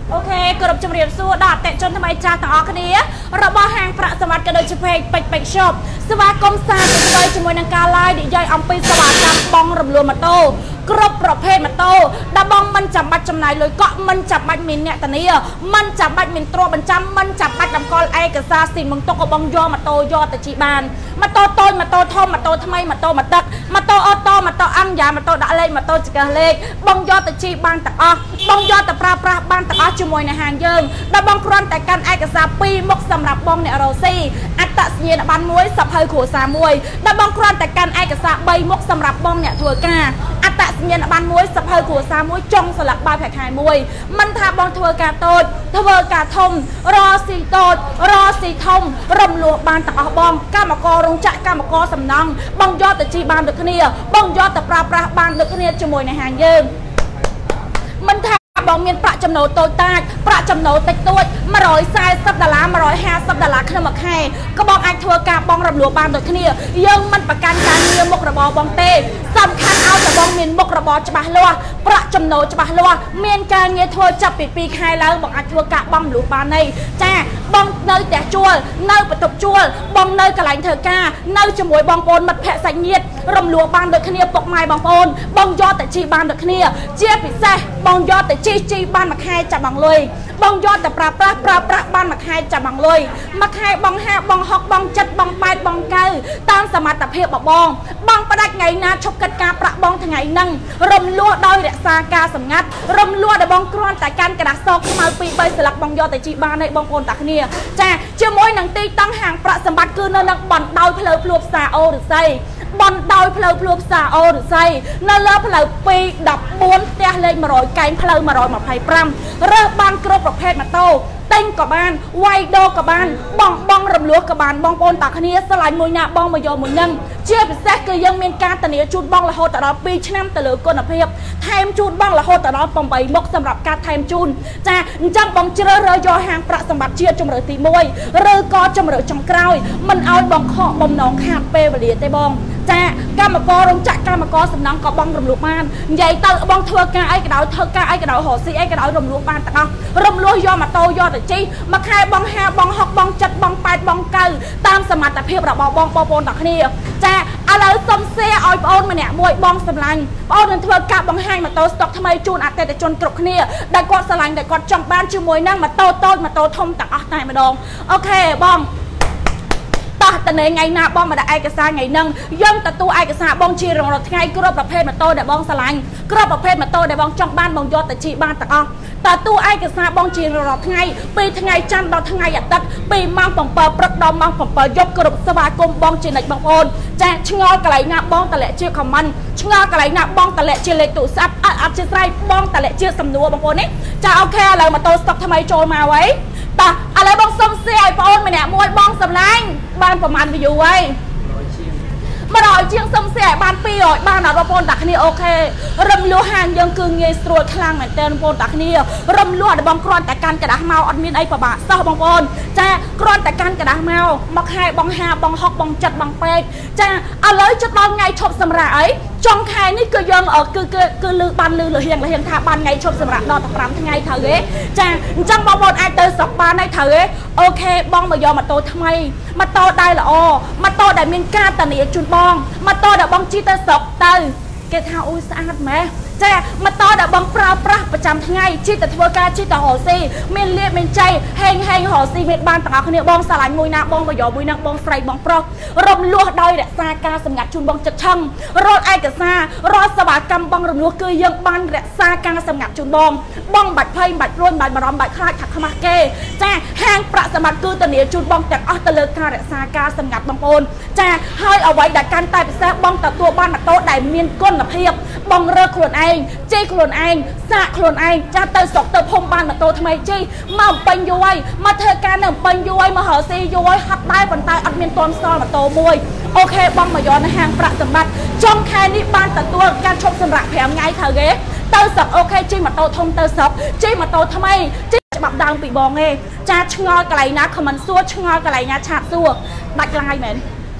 โอเคกระดับจำเรียนสู้ดาแต่จนทำไมจ่าต่อคดีเราบอหางประสมัติกระโดดเฉพาะไปชอบสวากรมซาไปจมวยนังกาลายดิย่อยอัมปีสวากรรมบองรำรวมมาโตกรบประเภทมาโตดาบองมันจับบัดจำนายเลยก็มันจับบัดมินเนี่ยแต่นี้มันจับบัดมินตัวบรรจำมันจับบัดดำกอลไอกระซาสินมึงตกบองยอมาโตยอแต่จีบานมาโตต้นมาโตทอมมาโตทำไมมาโตมาตักมาโตออโตมาโตอังยามาโตดาเลมาโตจิกาเลกบองยอแต่จีบานตักบองยอแต่ปลาบานตักจมวยในหางเยิงดาบองครันแต่การไอกระซาปีมกสำหรับบองเนี่ยเราซีอัตตะเสียนบันมวยสับเพยขู่สามวยดาบองครันแต่การไอกระซาใบมกสำหรับบองเนี่ยถั่วกาอัตตะเสียนบันมวยสับเพยขู่สามวยจงสลักใบแผลหายมวยมันทาบองถั่วกาโตดถั่วกาทมรอสีโตดรอสีทมรำลัวบานตักบองก้ามกอรงจักก้ามกอสำนังบองยอดแต่จีบานดึกเนียบองยอดแต่ปลาบานดึกเนียจมวยในหางเยิงมันทาบองเมียนประจำโนโตตาประจำโนติดตัวมา$140มา$150ขนมแค่ก็บองไอทัวร์กาบองรำลัวบานดึกเนียยังมันประกันการเงียมกระบอบองเต้สำคัญเอาแต่บองเมียนมกระบอจะบาลัวประจำโนจะบาลัวเมียนการเงียทัวร์จับปีใครแล้วบองไอทัวร์กาบองหลูบานในจ้าบองเนยแต่จั่วเนยประตูจั่วบองเนยกระไหลเธอกาเนยจมวยบองโปนมัดแผลใส่เงียดรำลัวบานดึกเนียปกไม้บองโปนบองยอดแต่จีบานดึกเนียเจี๊ยบปิเซ่บองยอดแต่จีบ้านมาแค่จับบังเลยบองยอดแต่ปลาบ้านมาแค่จับบังเลยมาแค่บองห้าบองหกบองจัดบองแปดบองเก้าตามสมัติเพียบบองประดักไงนะชกกัดกาประบองทางไงนั่งรมลั่วดอยเดซากาสำงัดรมลั่วแต่บองกรอนแต่การกระดาษซอกมาปีใบสลักบองยอดแต่จีบ้านในบองโอนตักเนี่ยจ้าเชื่อมวยหนังตีตั้งห่างประสมบัติคือนังบันดอยเพลพลวบซาโอหรือไซบอลดอยเพลพลวบซาโอหรือไซนั่นเลิศเพลปีดับบ้วนเตะเลยมา100ไก่เพลมา100มาไพ่ปรำเริ่มบานกรบประเภทมาโตเต้นกับบ้านไวโดกับบ้านบองรำลัวกับบ้านบองโอนตักนี้สลายมวยหน้าบองมายอมวยนั่งเชื่อเป็นแซกคือยังมีการตัดเนื้อจูดบองละโหแต่เราปีชนะแต่เหลือก้นอภิบไทม์จูดบองละโหแต่เราปองใบมกสำหรับการไทม์จูนจ้าจังบองเจริญยอหางประสมบัติเชื่อจมเหลือตีมวยเรือก็จมเหลือจงกล้าวมันเอาบองเคาะบองน้องขาดเปย์บริเวณเตบองจ้ากามกรรงจักกามกรสำนักก็บองรำลัวบ้านใหญ่เตอบองเธอกาไอกระดาวเธอกาไอกระดาวหอซีไอกระดาวรำลัวบ้านตะเอารำลัวยอมาโตยอแต่จีมาแค่บองห้าบองหกบองจัดบองแปดบองเก้าตามสมัติเพียบระบอบองปอปนตักนี่จ้าอะไรสมเสียออยปอนมาเนี่ยมวยบองสำลังปอนนั่นเธอกาบองให้มาโตสต็อกทำไมจูนอัดแต่จนกรกนี่ได้กอดสลังได้กอดจังบ้านชื่อมวยนั่งมาโตมาโตทมตักตายมาดองโอเคบองแต่ในไงนาบองมาได้ไอกระซาไงนั่งย่อมแต่ตัวไอกระซาบองชีรงเราไงกรอบประเภทมาโตได้บองสลังกรอบประเภทมาโตได้บองจังบ้านบองยอดแต่ชีบ้านตะอ้อแต่ตัวไอกระซาบองชีรงเราไงปีทั้งไงจันเราทั้งไงอัดตัดปีมังปองเปิดประดอมมังปองเปิดยกกระบสวากรมบองจีนในบางคนแจ้ชงอกระไหลนาบองตะเละเชื่อคำมันชงอกระไหลนาบองตะเละเชื่อเลตุซับอัดเชื่อไรบองตะเละเชื่อสำนัวบางคนนี้จะเอาแค่อะไรมาโตสต็อกทำไมโจรมาไว้แต่อะไรบองส้มเสียไอปอนมาเนี่ยมวยบองสำลังบ้านประมาณไปอยู่ไว้มาดอยเชียงส้มเสียบ้านปีอ่อยบ้านเราปนตักนี่โอเครำลัวหางยังคือเงยสตรวจคลางเหมือนเดิมปนตักนี่รำลัวแต่บองกรอนแต่การกระดาษเมาอัดมีนไอประบาซ่าบองปนจ้ากรอนแต่การกระดาษเมามักให้บองหาบองหอกบองจัดบองเป็ดจ้าอะไรจะตอนไงชอบสำหรับไอจองไข่นี่คือยังคือลือบันลือหรือเฮียงท่าบันไงชอบสำหรับนอนตะปรำทั้งไงเถอะจ้าจังบองบอลไอเตอร์สปาในเถอะโอเคบองมายอมมาโตทำไมมาโตได้ละอ๋อมาโตได้มีการตัดเนื้อจุนบองมาโตได้บองจีเตอร์สกเตอร์เกทาอุสอาดไหมจ้ามาโตได้บองปลาประจำทั้งไงจีแต่ทัวร์การจีแต่หอซีเมนเลียเมนใจแหงหอซีเมนบานต่างคนเนี่ยบองสลายมวยนาบองมายอมวยนาบองไฟบองปลอกรมลัวดอยเดซากาสงัดจุนบองจัดช่างรอดไอกระซารอดสวากรรมบองรมลัวคือยังบานเดซากาสงัดจุนบองบัดไพ่บัดร่วนบัดบารอมบัดคลาดขักขมาเกจ้าแหงประสมัติคือตะเนียจุนบองจากอัตเลกาเดซากาสงัดบองโอนจ้าให้เอาไว้ดักการตายไปแซ่บองแต่ตัวบ้านมาโตได้เมียนก้นละเพียบบองเรือขลุ่นเองเจ้ขลุ่นเองสะขลุ่นเองจ้าเตอสกเตอพงบ้านมาโตทำไมจี้มาเป็นย้อยมาเธอการหนึ่งเป็นย้อยมาหอซีย้อยหัดได้คนตายอัดเมียนตอนซอนมาโตมวยโอเคบองมาย้อนในห้างประสมบัติจงแค่นี้บ้านแต่ตัวการชมสำหรับแผงไงเธอเก๋เตอสกโอเคจี้มาโตทงเตอสกจี้มาโตทำไมจี้จะแบบดังปีบองเองจ้าชงอกระไรนะขมันซัวชงอกระไรนะฉาดซัวดักลายเหม็น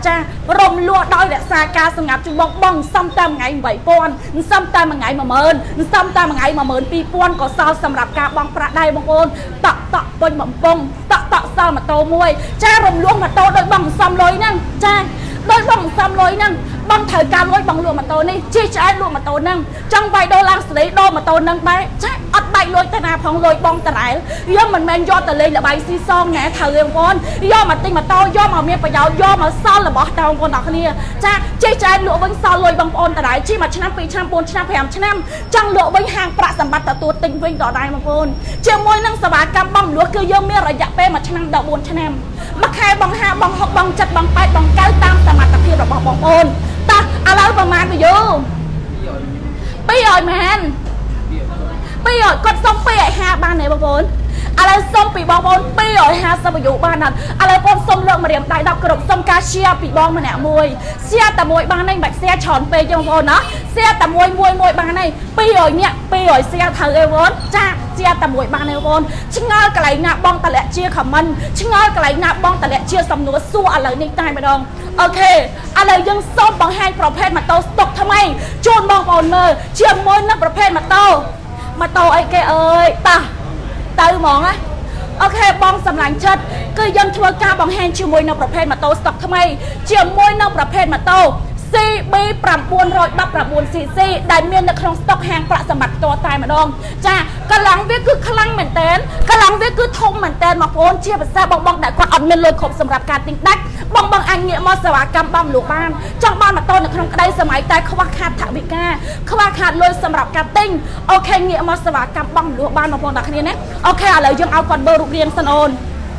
cha rồng lúa đôi để xa ca sừng ngạp chung bong xăm tam ngày 7 pon xăm tam ngày mà mờn xăm tam ngày mà mờn pi pon có sao sầm rạp ca bong pra đây bong ôn tọ bông bông bông tọ sao mà tô muôi cha rồng lúa mà tô đôi bong xăm lối năng cha đôi bong xăm lối năng bong thời ca lối bong lúa mà tô này chi trái lúa mà tô năng trong vài đô la lấy đô mà tô năng bay cha ắt bay lối ta nào phong lối bong ta lại do mình men do ta lên là bay xi son nè thời em con do mà tinh mà to do mà miệng phải giàu do mà sao là bỏ tao con đọc kia cha chi trái lúa vẫn sao lối bong ôn ta lại chi mà năm pi trăm pon năm phèm năm trong lúa với hàng bạc sầm bạcตัวtinh vinh đỏ đai mà con chiều môi năngสบายกำบองลวกคือโยมเมียระยะเป้มาชนะดอกบนชนะมาแค่บองห้าบองหกบองจัดบองไปบองเก้าตามสมัครตะเพียบบอกบองโอนตาอะไรประมาณไปอยู่ปีอ่อยแมนปีอ่อยกดส้มปีอ่อยห้าบ้านไหนบองโอนอะไรส้มปีบองโอนปีอ่อยห้าสมัยอยู่บ้านนั้นอะไรปนส้มเลือกมาเรียมได้ดอกกระดกส้มกาเชียปีบองมาแหนมวยเชียแต่มวยบ้านนั้นแบบเสียฉอนเปย์ยังบองโอนนะเสียแต่มวยบ้านนั้นปีอ่อยเนี่ยปีอ่อยเสียเธอเอวอนจ้าเชียแต่มวยบ้านเอวอนชิงเงากระไรงาบองตะเละเชียขมันชิงเงากระไรงาบองตะเละเชียสำนัวสู้อะไรนี่ตายไปดองโอเคอะไรยังส้มบางแห้งประเภทมาโตตกทำไมโจนบองบอลเนอร์เชียมวยนักประเภทมาโตไอ้แกเอ้ยตาหมองอะโอเคบองสำลังชัดคือยังทัวร์กาบองแห้งเชียมวยนักประเภทมาโตตกทำไมเชียมวยนักประเภทมาโตซีบีปรับปวนรอยดับปรับปวนซีได้เมียนในคลองสต็อกแห้งประสมัติตัวตายมาดองจ้ากำลังเวียคือคลังเหมือนเต้นกำลังเวียคือทงเหมือนเต้นมาโฟนเชียร์ภาษาบองแต่ก่อนอ่อนเมียนเลยขบสำหรับการติ้งดักบองอันเงียมอสวากรรมบำหลวงบ้านจังบ้านมาโตในคลองกระไดสมัยแต่เขาว่าขาดถาวิกาเขาว่าขาดเลยสำหรับการติ้งโอเคเงียมอสวากรรมบำหลวงบ้านมาโฟนดักนี้นะโอเคอะไรยังเอาก่อนเบอร์รูปเรียงสนน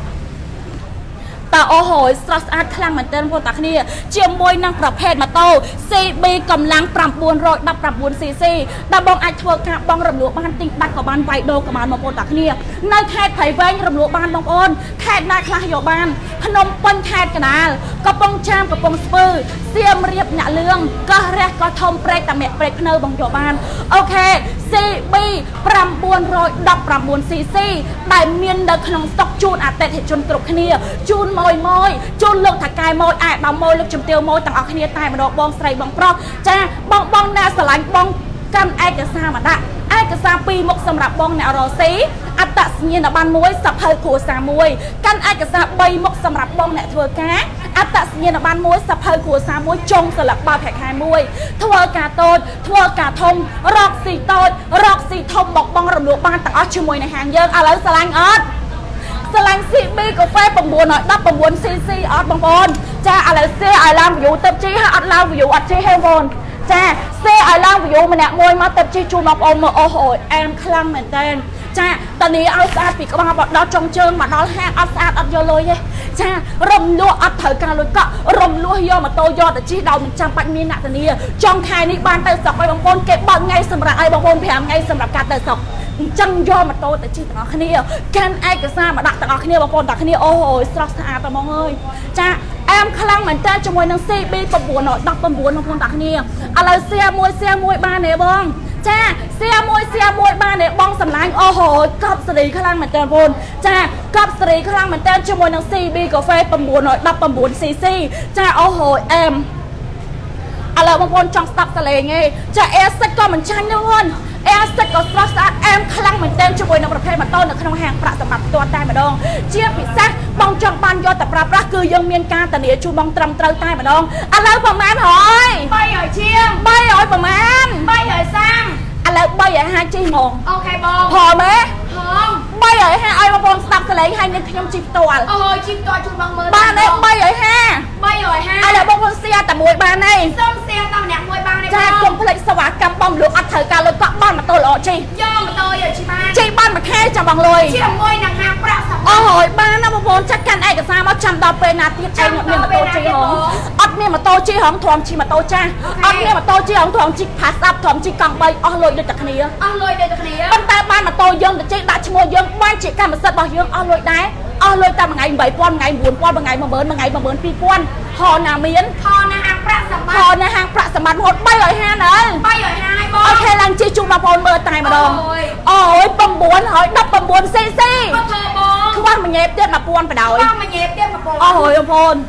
แต่โอ้โหสตรอสอาร์ตคลังเหมือนเต้นพวกตาเนี่ยเจียมมวยนั่งประเภทมาโตซีบีกำลังปรับปวนรอยดับปรับปวนซีแต่บองไอทัวร์กับบองรำหลวงบ้านติ้งดักกับบ้านไวโดกับบ้านมาโปตาเนี่ยในแคดไผ่แวงรำหลวงบ้านบองโอนแคดนาคลาโยบ้านพนมปนแคดกันนาลกระปองชามกระปองสปืร์เสียมเรียบหนาเลืองก็แรกก็ทมเปรตแต่เมะเปรตเนอร์บองโยบ้านโอเคซีบีปรับปวนรอยดับปรับปวนซีแต่เมียนเดินขนมสต็อกจูนอาเตะเหตุจนกรุบเนี่ยจูนมอยจูนเลือกถักกายมอยไอ้บางมอยเลือกจุ่มเตียวมอยต่างออกขณีตายมาดอกบองใส่บองปลอกจ้าบองนาสลายบองกันไอ้กระซามาได้ไอ้กระซาปีมกสำหรับบองแนวรอซีอัตตะเงียนบันมวยสับเพลขัวสามวยกันไอ้กระซาใบมกสำหรับบองแนวทัวร์กาอัตตะเงียนบันมวยสับเพลขัวสามวยจงสลับบาแผกหายมวยทัวร์กาโตดทัวร์กาทงรอกสีโตดรอกสีทงบอกบองรำหลวงบ้านต่างออชมวยในหางเยอะอะไรสลายออดสลังซีบีกาแฟปมบัวหน่อยดับปมบัวซีออดบางคนจ้าอะไรเซ่ไอลามอยู่เต็มจีฮะอัดลามอยู่อัดจีเฮวอนจ้าเซ่ไอลามอยู่มันเนี่ยมวยมาเต็มจีจูนอปอมโอ้โหแอมคลั่งเหมือนเดิมจ้าตอนนี้เอาสะอาดปีกบ้าบอกดอจงเชิงมาดอแห้งอัดสะอาดอัดโยเลยจ้ารมลัวอัดเถการเลยก็รมลัวย่อมาโตย่อแต่จีดาวมันจำปันมีหนักตอนนี้จองคายนี่บ้านเตยสอกไปบางคนเก็บบางไงสำหรับไอ้บางคนแผงไงสำหรับการเตยสอกจังย่อมาโตแต่จีต่างขณีกันไอ้กระซ่ามาดักต่างขณีบางคนต่างขณีโอ้โหสระสะอาดแต่มองเลยจ้าแอมคลั่งเหมือนเต้นจมวยนังซีบีปมบัวหน่อยดักปมบัวบางคนต่างขณีอะไรเสียมวยบ้านเนี่ยบ้องจ้าเสียมวยบ้านเนี่ยบ้องสำลังโอ้โหกอบสรีคลั่งเหมือนเต้นบนจ้ากอบสรีคลั่งเหมือนเต้นจมวยนังซีบีกาแฟปมบัวหน่อยดักปมบัวซีจ้าโอ้โหแอมอะไรบางคนจังสตับทะเลไงจะเอสก็เหมือนฉันนะเว้ยเอสก็สตรอสแอมคลั่งเหมือนเต้นช่วยในประเภทมาต้นในขนมแห้งประสมัติตัวได้มาดองเชี่ยผิดซะบองจังปันยอดแต่ปราบรักคือยังเมียนการแต่เนี่ยชูบองตรำเตยใต้มาดองอะไรประมาณหอยใบหอยเชี่ยใบหอยประมาณใบหอยสร้างอะไรใบหอย5 จีมองโอเคบองพอไหมพอใบหอย5ไอ้บางคนสตับทะเลให้ในขนมจิบตัวโอ้ยจิบตัวชูบองมือบ้านเนี่ยใบหอย5อะไรบางคนเสียแต่มวยบ้านเนี่ยส้มเสียแต่เนี่ยมวยบ้านเนี่ยจ้ากลมผลิตสวัสดิ์กำบอมหลวงอัดเถการเลยก็บ้านมาโตหล่อจีย่อมาโตอยู่ที่บ้านจีบ้านมาแค่จังบังเลยเชี่ยมวยนางหางประสับโอ้โหบ้านนะบางคนจัดการไอ้กับซามาจำดาวเป็นนาทีไอ้เนี่ยมาโตจีหงอัดเนี่ยมาโตจีหงทอมจีมาโตจ้าอัดเนี่ยมาโตจีหงทอมจีพาสับทอมจีกังใบอ๋อเลยเดือดจากนี้อ๋อเลยเดือดจากนี้บ้านตาบ้านมาโตยังแต่จีดัชมัวยังบ้านจีการมาสัตว์บ่ยังอ๋อเลยได้อ๋อเลยแต่บางไงใบป้อนไงบุญป้อนบางไงมาเบิร์นบางไงมาเบิร์นปีป้อนพอนาเมียนพอนาหางประสมัติหมดใบหอย5เลยใบหอย5โอเคลังจีจูมาโอนเบอร์ตายมาดองโอ้ยปมบวนหอยดับปมบวนซีคือว่ามันเย็บเตี้ยมาป้อนไปดาวโอ้ยโอน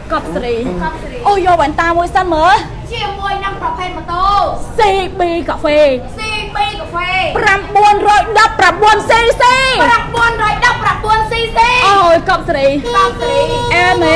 กอบสรีโอ้ยวันตามวยสั้นเหมอเชี่ยวมวยนำประเภทมาโต CB กาแฟ CB กาแฟปรับบ้วนรอยดับปรับบ้วนซีปรับบ้วนรอยดับปรับบ้วนซีโอ้ยกอบสรีแอมเม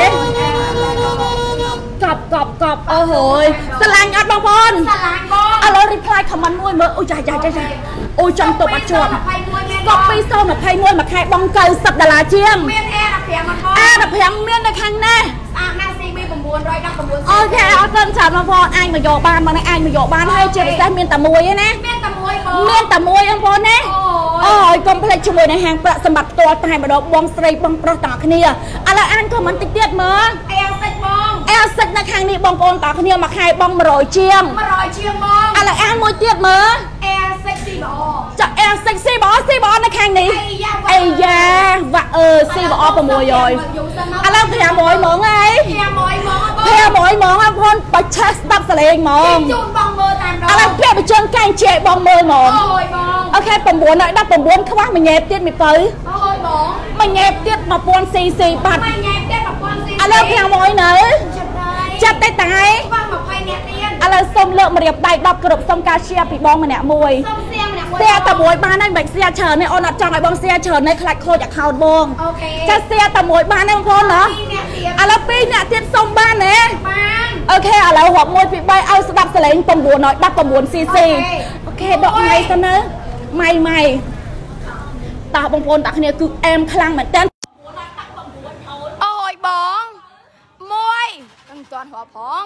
กอบโอ้โหสลายอัดบางคนสลายบองเอาเรารีพลายคำมันมวยเมื่อโอ้ยใจโอ้ยจังตัวปัจจุบันก็ไปเศร้าหนักไพ่มวยมาแข่บองเกลสับดาราเชียงเมียนแอร์เพียงมันพอเพียงเมียนในครั้งแน่หน้าซีบีผมบวนรอยดับผมบวนโอเคเอาเติมฉันมาพอไอ้มาโยบานมาในไอ้มาโยบานให้เจริญเมียนตะมวยนะเมียนตะมวยอันพอนะโอ้ยกรมเพลชมวยในแห่งประสมบัติตัวตายมาดอกบองสไลบองประต่างคเนียอะไรอันก็มันติดเตี้ยมั้งเอลเซ็ตบองในครั้งนี้บองปอนต่างคเนียมาแข่บองมารอยเชียงบองอะไรอันมวยเตี้ยมั้งเอลเซ็กซี่บอจะเอลเซ็กซี่บอในครั้งนี้ไอ้ยาว่าซี่บอประมวยย่อยอะไรแผลหมอยมองไงแผลหมอยมองอ่ะพ่นไปเช็คดับสเลงมองอะไรเปลี่ยนไปเชิงแกงเจ๊บองมือมองโอเคผมบวนหน่อยดับผมบวนเขาว่ามันเงียบเตี้ยมีปื้อมันเงียบเตี้ยมาปวนซีปัดอะไรแผลหมอยเนอะจับได้ตายอะไรส้มเลือกมาเรียบได้ดับกระดกส้มกาเชียปีบองมาเนี่ยมวยเสียตะมวยบ้านนั่นแบบเสียเฉินในอนัดจังไอ้บองเสียเฉินในคลักโคจากข่าวบองจะเสียตะมวยบ้านในบางคนเนาะอะไรปีเนี่ยเตี้ยส้มบ้านเนี่ยโอเคอะไรหัวมวยปีใบเอาสดับเสลงปมบัวหน่อยดับปมบัวซีโอเคดอกไม้ซะนะไม่ตาบางคนตาเนี่ยคือแอมคลังเหมือนเต้นโอ้ยบองมวยตั้งจอนหัวพอง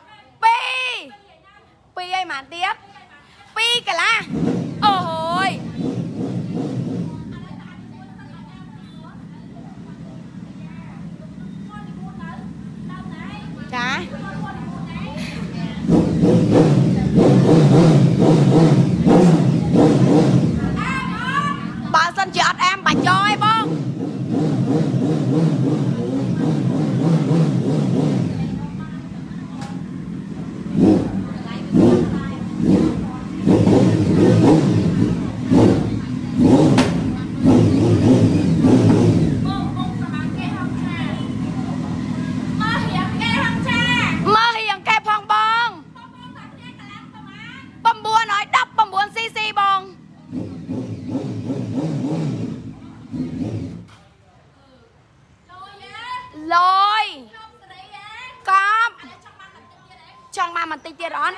ปีไอ้หมาเตี้ยปีกันละโอ้ยจ้าbà xin chị em bà cho em không chẳng mà mình tiết đó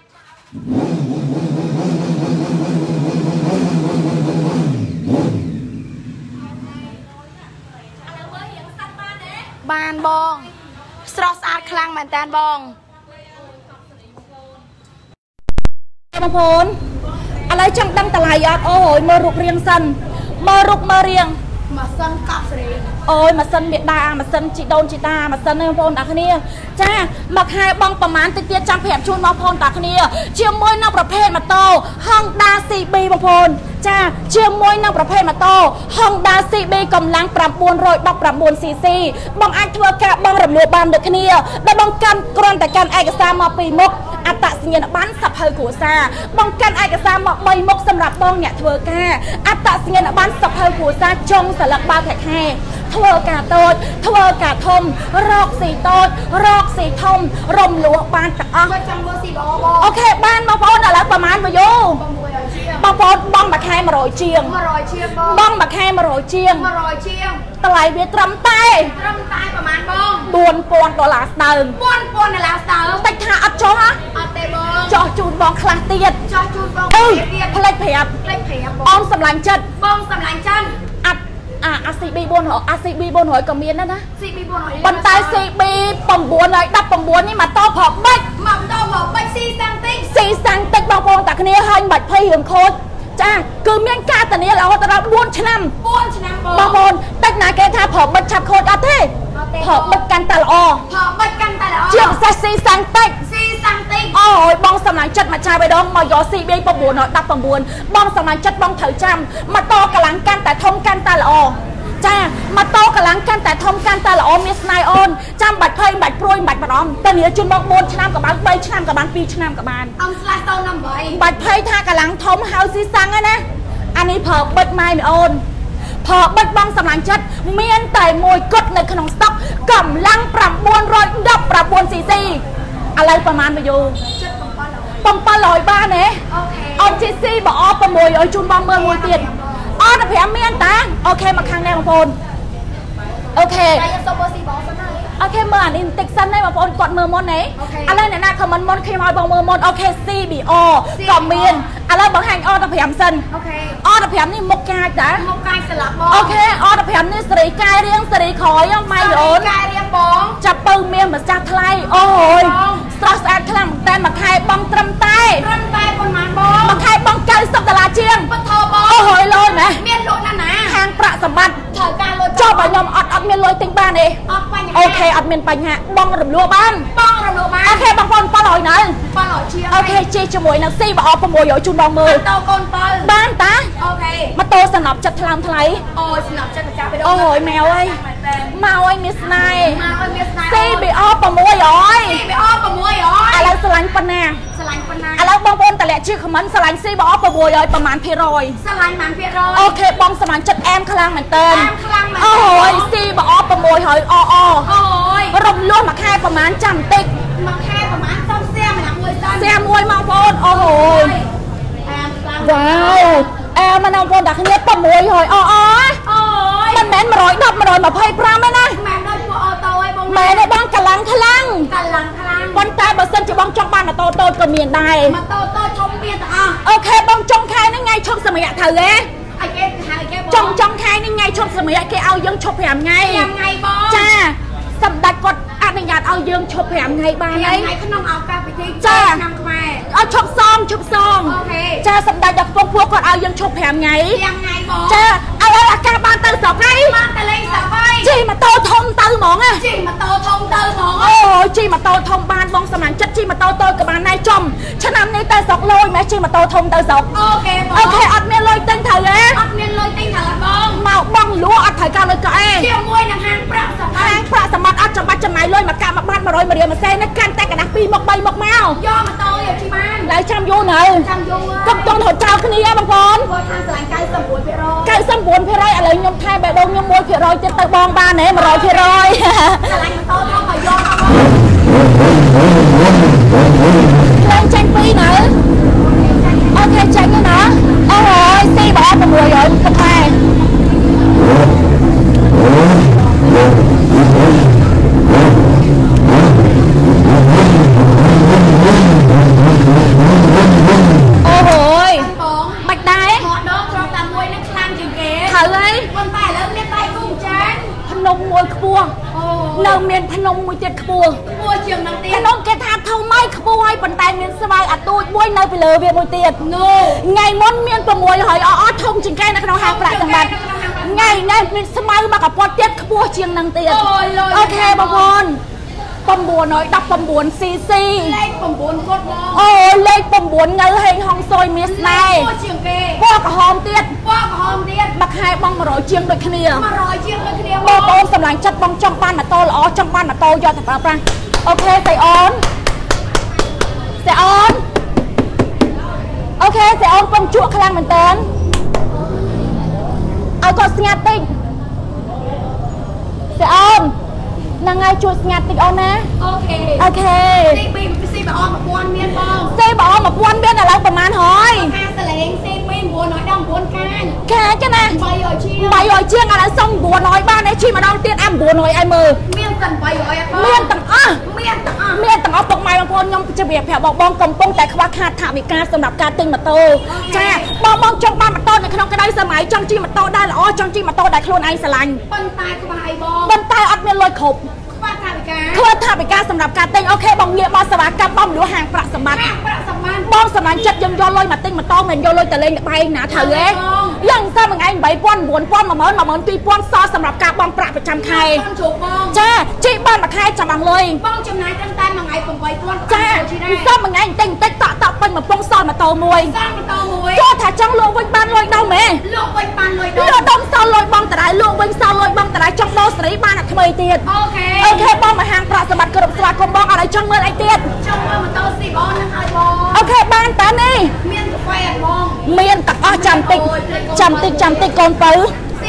bàn bong stress art khlang bàn tan bong บางคนอะไรจังดังตะไลอ่ะโอ้ยมารุกเรียงสันมารุกมาเรียงมาสันกับเรียงโอ้ยมาสันเบียดามาสันจิโดนจิตามาสันในพงตาคเนียจ้ามาคายบังประมาณติเตียจังแผบชุนมาพงตาคเนียเชียงมวยนักประเภทมาโตห้องดาซีบีบางคนจ้าเชียงมวยนักประเภทมาโตห้องดาซีบีกำลังปรับวนรอยบักปรับวนซีบังอันทัวร์กะบังรำเรือบานเด็กคเนียแต่บังกันกรอนแต่การเอกสารมาปีมกอัตสัญญาบันสับเพลกูซาบังกันเอกสารมาใบมกสำหรับบ้องเนี่ยทัวร์กะอัตสัญญาบันสับเพลกูซาจงสลักบาแขกแห่ทัวร์กะโตดทัวร์กะทมรอกสีโตดรอกสีทมรมหลวงบานตะอ๋อโอเคบ้านมาพอน่ะแล้วประมาณมาโยบางพอบ้องมาแค่มาโรยเชียงบ้องมาแค่มาโรยเชียงตะไลเวียตรำใต้ประมาณบ้องบวนปวนตัวลาสเติมบวนในลาสเติมแต่ขาอัดจ่อฮะจ่อจูนบองคลาเตียดเพลย์เพียบบ้องสำลังจัดอัดอาซีบีบนหอยอาซีบีบนหอยกับเมียนนั่นนะบนใต้ซีบีปมบัวเลยดับปมบัวนี่มาต้อผอกบัดซีสังติ๊กบางคนแต่คนนี้ให้บัดเพย์เหิมโคตรจ้าคือเมียนกาแต่นี้เราจะรับบ้วนชนำบางคนติ๊กนาเกท่าผอกบัดชับโคตรอาเทผอกบัดกันตลอเชื่อมใส่ซีสังติ๊กโอ้ยบ้องสำนักจัดมาชายไปดองมายอซีบีปมบัวหน่อยดับปมบัวบ้องสำนักจัดบ้องเถอจำมาต่อกำลังกันแต่ทมกันตลอจ้ามาโตกำลังกันแต่ทอมกันแต่ละอมิสไนออนจำบัดเพย์บัดโปรยบัดปนอมแต่เนี่ยจุนบอกโบนชนะกับบ้านใบชนะกับบ้านปีชนะกับบ้านบัดเพย์ท่ากำลังทอมเฮาซีซังนะอันนี้เพิ่มบัดไม้ไม่ออนพอบดบังสำลังชัดเมียนแต่มวยกดในขนมสต๊อกกำลังปรับ100ดับปรับบวนซีอะไรประมาณไปอยู่ปังปลาลอยบ้านเนี่ยออนจีซีบอกออประมวยเอาจุนบองเมืองมวยเตียนออแต่แผลเมียนตาโอเคมาข้างแนวมาพนโอเคโอเคเมื่ออินเต็กซันได้มาพนกดมือมอนไหนอะไรเนี่ยนะเขามันมอนเคมอยบองมือมอนโอเคซีบีโอกอมเมียนอะไรบางแห่งออแต่แผลซันออแต่แผลนี่มกกายจ้ะมกกายสลับบองโอเคออแต่แผลนี่สรีกายเรียงสรีขอยยังไม่โดนกายเรียงบองจับปืนเมียนมาจับทลายโอ้ยสตรอสแอดคลังแต่มาใครบังตรำใต้คนมาบองมาใครบังไก่สับตลาเชียงปะทอบองโอ้โหเลยไหมเมียนโลนั่นนะทางประสบัดเถิดการโลจอบไปยอมอัดเมียนลอยติงบ้านเองโอเคอัดเมียนไปฮะบังรำลัวบ้านโอเคบางคนปลาลอยนั้นโอเคจีจมวยนักซี่บอกออกประมวยอยู่จุนบองมือบ้านตามาโตสนับจัดทลามทลายโอ้โหแมวไอ้มาไอ้มิสไนซี่ไปออกประมวยย้อยอะไรสลันปนาอะไรบางคนแต่ละชื่อคำมันสลันซี่บอกออกประมวยย้อยประมาณเพรอยโอเคบองสมันจัดแอมคลังเหมือนเติมโอ้โหซี่บอกออกประมวยย้อยรวมรวมมาแค่ประมาณจำติ๊กเสียมวยมาโฟนโอ้โหว้าวมันเอาโฟนดักเนี้ยประมวยหอยมันแม่นมา110มาไพ่ปลาไหมนะแม่ในบ้านกะลังวันตายบอสันจะบ้องจ้องบ้านมาโตก็เมียนได้มาโตชมเมียนโอเคบ้องจ้องแค่นั่นไงชมสมัยเธอเลยจ้องแค่นั่นไงชมสมัยแกเอายังชมแผมไงบ้องจ้าสำดักกดอนุญาตเอายังชมแผมไงบ้างไงขนมเอากาไปทิ้งจ้าเอาชมซองจ้าสำดักจากพวกกดเอายังชมแผมไงจ้าเอาอาการบ้านตื่นสอบไงจีมาโตทงตื่นหมองอ่ะโอ้จีมาโตทงบ้านบองสมานจัดจีมาโตกับบ้านนายจอมฉะนั้นในแต่สอกลอยแม่จีมาโตทงตื่นสอบโอเคอัดเมียลอยเต้นเถอะมาบ้องลัวอัดถ่ายการเลยก็เที่ยวมวยนางห้างประสมัติอัดจับบัดจับไหนลอยมากามาบ้านมาเรียนมาเซ่นักการแต่กันนักปีหมกใบหมกแมวย่อมาโตอยู่ที่บ้านหลายจำยูหน่อยก็ต้องถอดเจ้าขึ้นนี่บางคนไก่สมบูรณ์เพรอยอะไรยมไทยแบบดงยมมวยเพรอยจะตะบองบ้านไหนมาเพรอยเล่นเจนปีไหนโอเคเจนนี่นะโอ้โหซีบอสมวยเลยทำไมโอ้โหบัดได้หอดอกเราตามมวยนักคลังจริงเก๋เถอะเลยคนตายแล้วเมียนตายกุ้งจันพนมมวยขบวนเนิมเมียนพนมมวยเจ็ดขบวนเชียงนังเตี้ยพนมแกทาเท่าไม้ขบวนปันแต่เมียนสบายอัดตัวมวยเนยไปเลยเวียนมวยเตียนไงมอนเมียนประมวยหอยทงจริงแกนะขนมหางปลาจังบันไงเมียนสบายมากับปอดเจ็ดขบวนเชียงนังเตียนโอเคบางคนปมบัวน้อยดับปมบัวซีเลขปมบัวกดโอ้เลขปมบัวเงยเฮงฮองซอยมิสไนพวกหอมเตี้ยบักไฮบังมารอยเชียงโดยขี้ยโบโบสำลังจัดบังจ้องบ้านมาโตล้อจ้องบ้านมาโตยอดแต่ปลาปลาโอเคใส่ออนโอเคใส่ออนปมจุกคลังเหมือนเดิมเอาก็สงัดติงใส่ออนนางไงจุดงัดติดเอานะโอเคซีบอมาปวนเมียนบองซีบอมาปวนเมียนอะไรประมาณหอยแสลงซีบีบัวน้อยดำบัวกันแค่กันนะใบหอยเชียงอะไรส่งบัวน้อยบ้านไอ้ชีมาดองเตี้ยแอมบัวน้อยไอ้มือเมียนตังใบหอยเมียนตังเอาปกไม้บางคนยมจะเบียดแผ่บอกบองกำปงแต่ขวักขาดถามีการสำหรับการติงมาโตใช่บองจ้องบ้านมาโตในขนมกระไดสมัยจ้องจีมาโตได้หรอจ้องจีมาโตได้โคลนไอสลังบันตายขบายบองบันตายอัดเมียนลอยขบเคลื่อนทาไปการสำหรับการเต้นโอเคบองเงียบมาสวาการบ้อมหรือห่างประสมัติบ้องสมัยจัดยังย้อนลอยมาเต้นมาต้องเหมือนย้อนลอยแต่เล่นไปหนาเถอะเลยยังซาบางไงใบป้อนบวนป้อนมาเหมือนตีป้อนซอสำหรับการบ้องประประจำใครจ้าจีบ้านมาใครจับบังเลยบ้องจำนายตั้งแต่มาไงผมใบป้อนจ้าซาบางไงเต้นต่อเป็นมาป้องซอนมาโตมวยก็ถ้าจังลงวันบ้านลอยเดาแม่ลงวันบ้านลอยเดาดมซอนลอยบ้องแต่ได้ลงวันซอนลอยบ้องแต่ได้จังโตสรีบ้านทำไมเตี้ยโอเคบ้องมาห่างประสมัติกระดกสวัสดิ์คมบ้องอะไรจังเมื่อไรเตี้ยจังเมื่อมันโตสิบ้องนะคะบ้องโอเคบ้านตานี่เมียนกาแฟบ้องเมียนตักจำติกกอนปื้อซี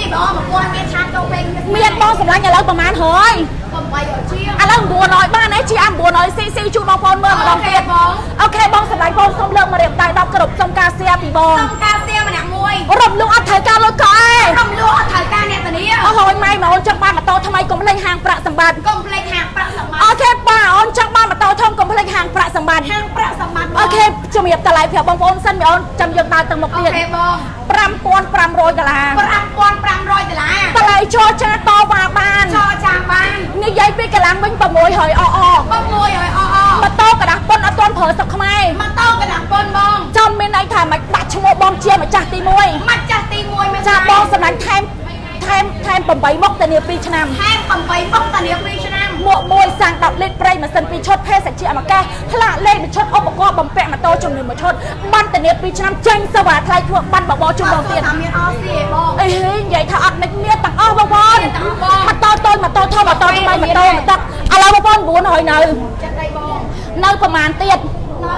ស៊ីបងមកគាត់មានឆាតចូលពេញមានបងសម្លាញ់ឥឡូវប្រហែលហើយកំបីអត់ជាឥឡូវ900បានទេជា900 cc ជូនបងប្អូនមើលម្ដងទៀតអូខេបងសម្លាញ់បងសូមលើកមករៀបដៃ10គ្រប់សុំការសៀពីបងសុំការសៀម្នាក់មួយរំលងអត់ត្រូវការលុយកោរំលងអត់ត្រូវការអ្នកធានាអូហើយម៉ែអូនចង់បានម៉ូតូថ្មីកុំភ្លេចហាងប្រាក់សម្បត្តិកុំភ្លេចហាងប្រាក់សម្បត្តិអូខេប៉ាអូនចង់បានម៉ូតូធំកុំភ្លេចហាងប្រាក់សម្បត្តិហាងប្រាក់សម្បត្តិអូខេជំរាបតម្លៃប្រាប់បងប្អូនសិនអូនចាំយើងដើរទៅមុខទៀតអូខេបង $5,500 $5,500 តម្លៃចរចាតវ៉ាបានចរចាបាននិយាយពីកន្លងវិញ600អម៉ូតូកដាស់ប៉ុនអត់ទាន់ប្រើស្រុកខ្មែរម៉ូតូកដាស់ប៉ុនបងចំមានន័យថាមិនដាក់ឈ្មោះបងជាម្ចាស់ទី1 ម្ចាស់ទី1មិនចាបងសម្រាប់ថែម8មុខតានី2ឆ្នាំថែម8មុខតានី2ឆ្នាំមួកមួយសាំង10លីត្រប្រេងម៉ាស៊ីន2ឈុតភេសជ្ជៈអាកាសផ្លាកលេខ1ឈុតឧបករណ៍បំពាក់ម៉ូតូចំនួន1ឈុតបានតានី2ឆ្នាំចេញសេវាថ្លៃធ្វើបានបបោជុំបងទៀតមានអស់ទេបងអីនិយាយថាអត់មិនមានទាំងអស់បងប្អូនម៉ូតូតូចម៉ូតូធំម៉ូតូថ្មីម៉ូតូទឹកឥឡូវបងប្អូន900នៅចិត្តអីបងនៅប្រហែលទៀតនៅ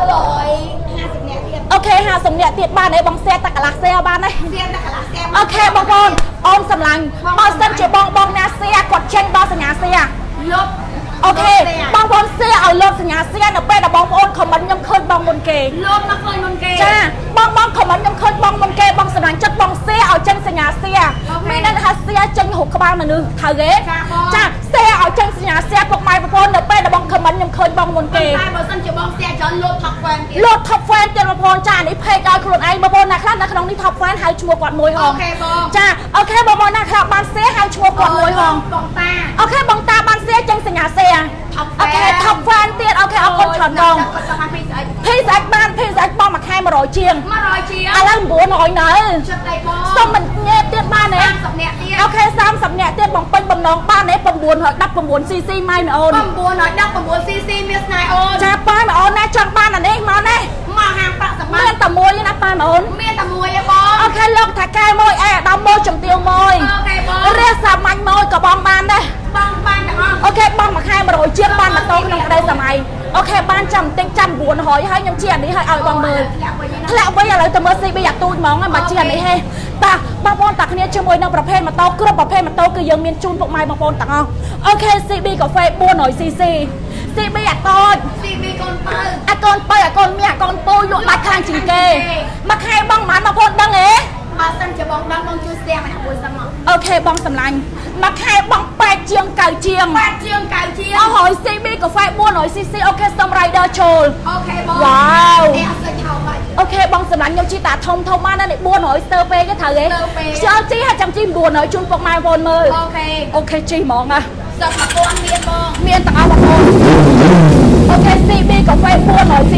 150នាក់ទៀតអូខេ50នាក់ទៀតបានទេបងសែតាកន្លះសែបានទេសែតាកន្លះសែអូខេបងប្អូនអូនសម្លាញ់បើសិនជាបងណាសែគាត់ចេញដល់សញ្ញាសែលុបអូខេបងប្អូនសែឲ្យលុបសញ្ញាសែនៅពេលដែលបងប្អូនខមមិនខ្ញុំឃើញបងមុនគេលុបមកឃើញមុនគេចាបងខមមិនខ្ញុំឃើញបងមុនគេបងសម្លាញ់ចិត្តបងសែឲ្យចេញសញ្ញាសែមានន័យថាសែចេញរូបក្បាលមនុស្សត្រូវទេចាសែឲ្យចេញសញ្ញាសែពុកម៉ែបងប្អូននៅពេលដែលបងខមមិនខ្ញុំឃើញបងមុនគេតែបើសិនជាបងសែច្រើនលុប top fan ទៀតលុប top fan ទៀតបងប្អូនចានេះ page ឲ្យខ្លួនឯងបងប្អូនណាខ្លះនៅក្នុងនេះ top fan ហៅឈ្មោះគាត់មួយហងអូខេបងចាអូខេបងប្អូនណាខ្លះបានសែហៅឈ្មោះគាត់មួយហងបងតាអូខេបងតាបានសែចេញសញ្ញាសែអូខេ top fan ទៀតអូខេអរគុណច្រើនបងភីស្អិចបានភីស្អិចបងមួយខែ100ជាង 100ជាងឥឡូវ900នៅចិត្តដៃបងសុំមិនញ៉ែទៀតបានទេ 30នាក់ទៀតអូខេ30នាក់ទៀតបងពេញបំណងបានទេ919 cc ម៉ៃម៉ែអូន 919 cc មានស្នេហ៍អូនចាប៉ាម៉ែអូនណាចង់បានអានេះមកណាមកហាងប្រាក់សម្បត្តិមានតែមួយណាប៉ាម៉ែអូនមានតែមួយឯងបងអូខេលោកថាកែមួយអេអាដាមមួយជំទាវមួយអូខេបងរះសាមាញ់មួយក៏បងបានដែរបងបានទាំងអស់អូខេបងមួយខែ100ជាងបានម៉ូតូក្នុងក្តីសម័យអូខេបានចាំបន្តិចចាំ900ហើយខ្ញុំជាអានេះឲ្យបងមើលធ្លាក់វិញឥឡូវទៅមើល CB អាទូចហ្មងមិនជាអានេះទេតាបងប្អូនតាគ្នាជាមួយនឹងប្រភេទម៉ូតូគ្រប់ប្រភេទម៉ូតូគឺយើងមានជូនពុកម៉ែបងប្អូនទាំងអស់អូខេ CB កាហ្វេ 400cc CB អាតូច CB កូនបើអាកូនបើអាកូនមាសអាកូនពូលក់ដាច់ខ្លាំងជាងគេមួយខែបងប៉ុន្មានបងប្អូនដឹងទេបើសិនជាបងដឹងបងជួយសៀងម្នាក់មួយសិនមកអូខេបងសម្លាញ់មួយខែបង8ជាង9ជាង 8ជាង9ជាងអូហើយ CB កាហ្វេ 400cc អូខេសុំ rider ចូលអូខេបងវ៉ាវនេះអត់សូវឆោមហើយអូខេបងសម្លាញ់ខ្ញុំជីតាធំបានណានេះ400ស្ទើពេកទេត្រូវទេខ្យល់ជីហើយចាំជី900ជូនពុកម៉ែបងប្អូនមើលអូខេជីហ្មងណាសត្វ1000មានបងមានទាំងអស់បងប្អូនអូខេ CB កាហ្វេ 400cc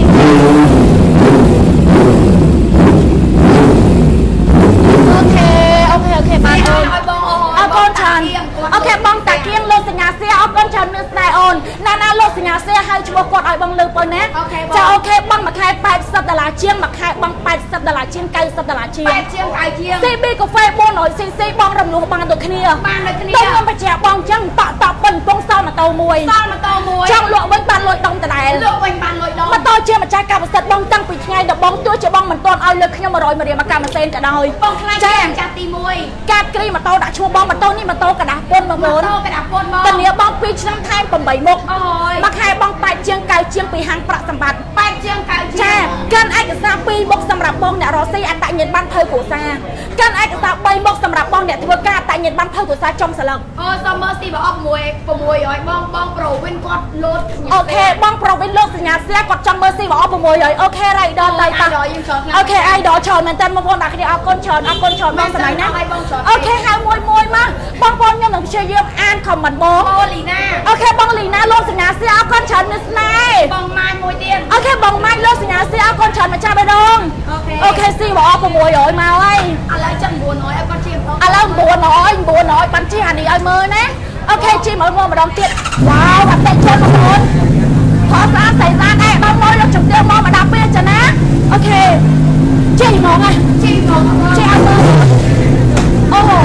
អូខេបានអូនអរគុណច្រើនអូខេបងតាគៀងលោកសញ្ញាសៀអរគុណច្រើនមានស្នេហ៍អូនណាលោកសញ្ញាសៀហៅឈ្មោះគាត់ឲ្យបងលើប៉ុណ្ណាចាអូខេបងមួយខែ$80ជាងមួយខែបង$80ជាង$90ជាង 8ជាង9ជាង CB កាហ្វេ 400cc បងរំលោះបានដូចគ្នាបានដូចគ្នាខ្ញុំបញ្ជាក់បងចឹងតក់ពេញពងសល់ម៉ូតូមួយចង់លក់វិញបានលុយដុំដដែលលក់វិញបានលុយដុំម៉ូតូជាម្ចាស់កម្មសិទ្ធិបងតាំងពីថ្ងៃដែលបងទោះជាបងមិនទាន់ឲ្យលើខ្ញុំ100រៀលមកកម្មសេនក៏ដោយបងខ្លាចចាម្ចាស់ទី1 កាត់គ្រីម៉ូតូដាក់ឈ្មោះបងម៉ូតូនេះម៉ូតូកដាស់ពុនបងប្អូនម៉ូតូកដាស់ពុនបងតានីបង2ឆ្នាំថែម8មុខអូយមួយខែបង8ជាង9ជាងពីហាងប្រាក់សម្បត្តិ 8ជាង9 ចាកាន់ឯកសារ2មុខសម្រាប់បងអ្នករស់ស៊ីអត្តញ្ញាណប័ណ្ណភៅគ្រួសារកាន់ឯកសារ3មុខសម្រាប់បងអ្នកធ្វើការអត្តញ្ញាណប័ណ្ណភៅគ្រួសារចំស្លឹកអូសុំមើលស៊ីបើអស់600បងប្រូវិនគាត់លោតអូខេបងប្រូវិនលោកសញ្ញាស្លាគាត់ចង់មើលស៊ីបើអស់600អូខេរ៉ៃដល់ទៅតាអូខេអាយដល់ច្រើនមែនតើបងប្អូនអ្នកគ្នាអរគុណច្រើនបងសម្លាញ់ណាអូខេហៅមួយមកបងប្អូនខ្ញុំនឹងព្យាយាមអានខមមិនបងអូលីណាអូខេបងលីណាលោកសញ្ញាស្លាអរគុណច្រើនមានស្នេហ៍បងម៉ាញមួយទៀតអូខេបងម៉ាញលោកសញ្ញាស្លាអរគុណច្រើនម្ចាស់បេះដូងអូខេស៊ីបើអស់600មកហើយឥឡូវចាំ900ឲ្យគាត់ជិះឥឡូវ900បានជិះអានេះឲ្យមើលណាអូខេជិះមើលម្ដងទៀតវ៉ាវអត់តែចូលបងប្អូនខោស្អាតស្អាតអេបងមកលោកជំទាវមកមកដាក់ពេលចាណាអូខេជិះហ្មងណាជិះឲ្យមើលអូវ៉ាវ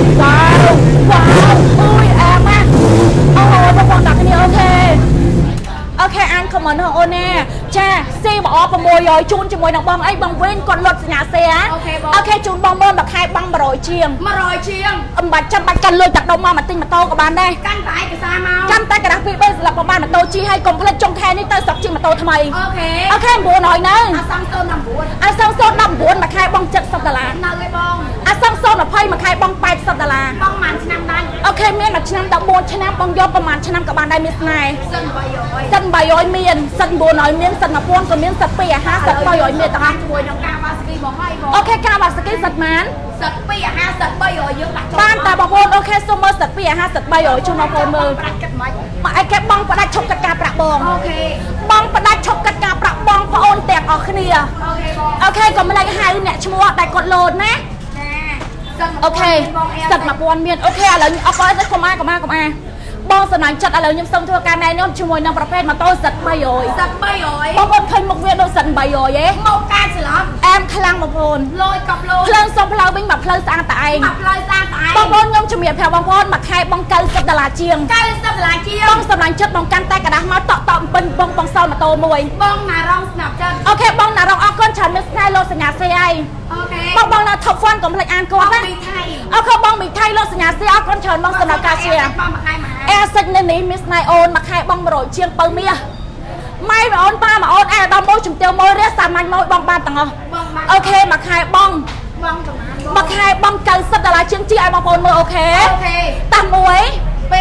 អូយអាម៉ាអូបងប្អូនដាក់គ្នាអូខេអានខមមិនអូនណាចាស៊ីបើអស់600 600ជូនជាមួយនឹងបងអីបងវិញគាត់លុតសញ្ញាសេអូខេជូនបងមើលមួយខែបង100ជាងអំបាច់ចាំបាច់កាន់លុយតាក់ដុំមកទិញម៉ូតូក៏បានដែរកាន់តែឯកសារមកចាំតែกระดาษពី3ស្លាបក៏បានម៉ូតូជិះឲ្យកុំភ្លេចចុងខែនេះទៅស្រុកជិះម៉ូតូថ្មីអូខេ900នៅអាសង019មួយខែបង$70នៅឯបងអាសង020មួយខែបង$80បងប៉ុន្មានឆ្នាំដែរអូខេមានមួយឆ្នាំ14ឆ្នាំបងយកប្រហែលឆ្នាំក៏បានដែរមានស្នេហ៍សិន800មានសិន900មានសិន1000ក៏មានសិន250សិន300មានទាំងអស់ជាមួយនឹងការវ៉ាស្គីបងហើយបងអូខេការវ៉ាស្គីសិនម៉ានសិន250សិន300យើងដាក់ចូលបានតែបងប្អូនអូខេសុំមើលសិន250សិន300ជូនបងប្អូនមើលផ្ដាច់គិតមិនមកឯគេបងផ្ដាច់ឈប់កាត់ការប្រាក់បងបងផ្ដាច់ឈប់កាត់ការប្រាក់បងប្អូនទាំងអស់គ្នាអូខេក៏មិនឡែកហៅអ្នកឈ្មោះដែលគាត់លោតណាអូខេសិត1000មានអូខេឥឡូវអត់ឲ្យទៅកុំអាបងសំណាញ់ចិត្តឥឡូវខ្ញុំសូមធ្វើការណែនាំជាមួយនឹងប្រភេទម៉ូតូសិត300បងប្អូនឃើញមុខវាដូចសិត300ទេមកការច្រឡំអែមខ្លាំងបងប្អូនលយកប់លយភ្លើងសុំផ្លូវវិញមកផ្លូវស្អាតតែឯងបងប្អូនខ្ញុំជំរាបប្រាប់បងប្អូនមួយខែបង$90ជាងបងសំណាញ់ចិត្តបងកាន់តែกระดาษមកតក់ពេញបងសល់ម៉ូតូមួយបងណារងស្នាប់ចិត្តអូខេបងណារងអរគុណច្រើនមានស្នេហ៍លោកសញ្ញាសេហើយបងណា top fan កុំភ្លេចអានគាត់ណាអូខេបងមីថៃលោកសញ្ញាសេអរគុណច្រើនបងសម្រាប់ការ share អែសិចនេះមានស្នេហ៍អូនមួយខែបង100ជាងបើមាសម៉ែបងអូនប៉ាមកអូនអែដល់មកជំទាវមួយរះសាមញ្ញមកបងបានទាំងអស់អូខេមួយខែបងមួយខែបង$90ជាងជីឲ្យបងប្អូនមើលអូខេតា1 2 3វ៉ាវ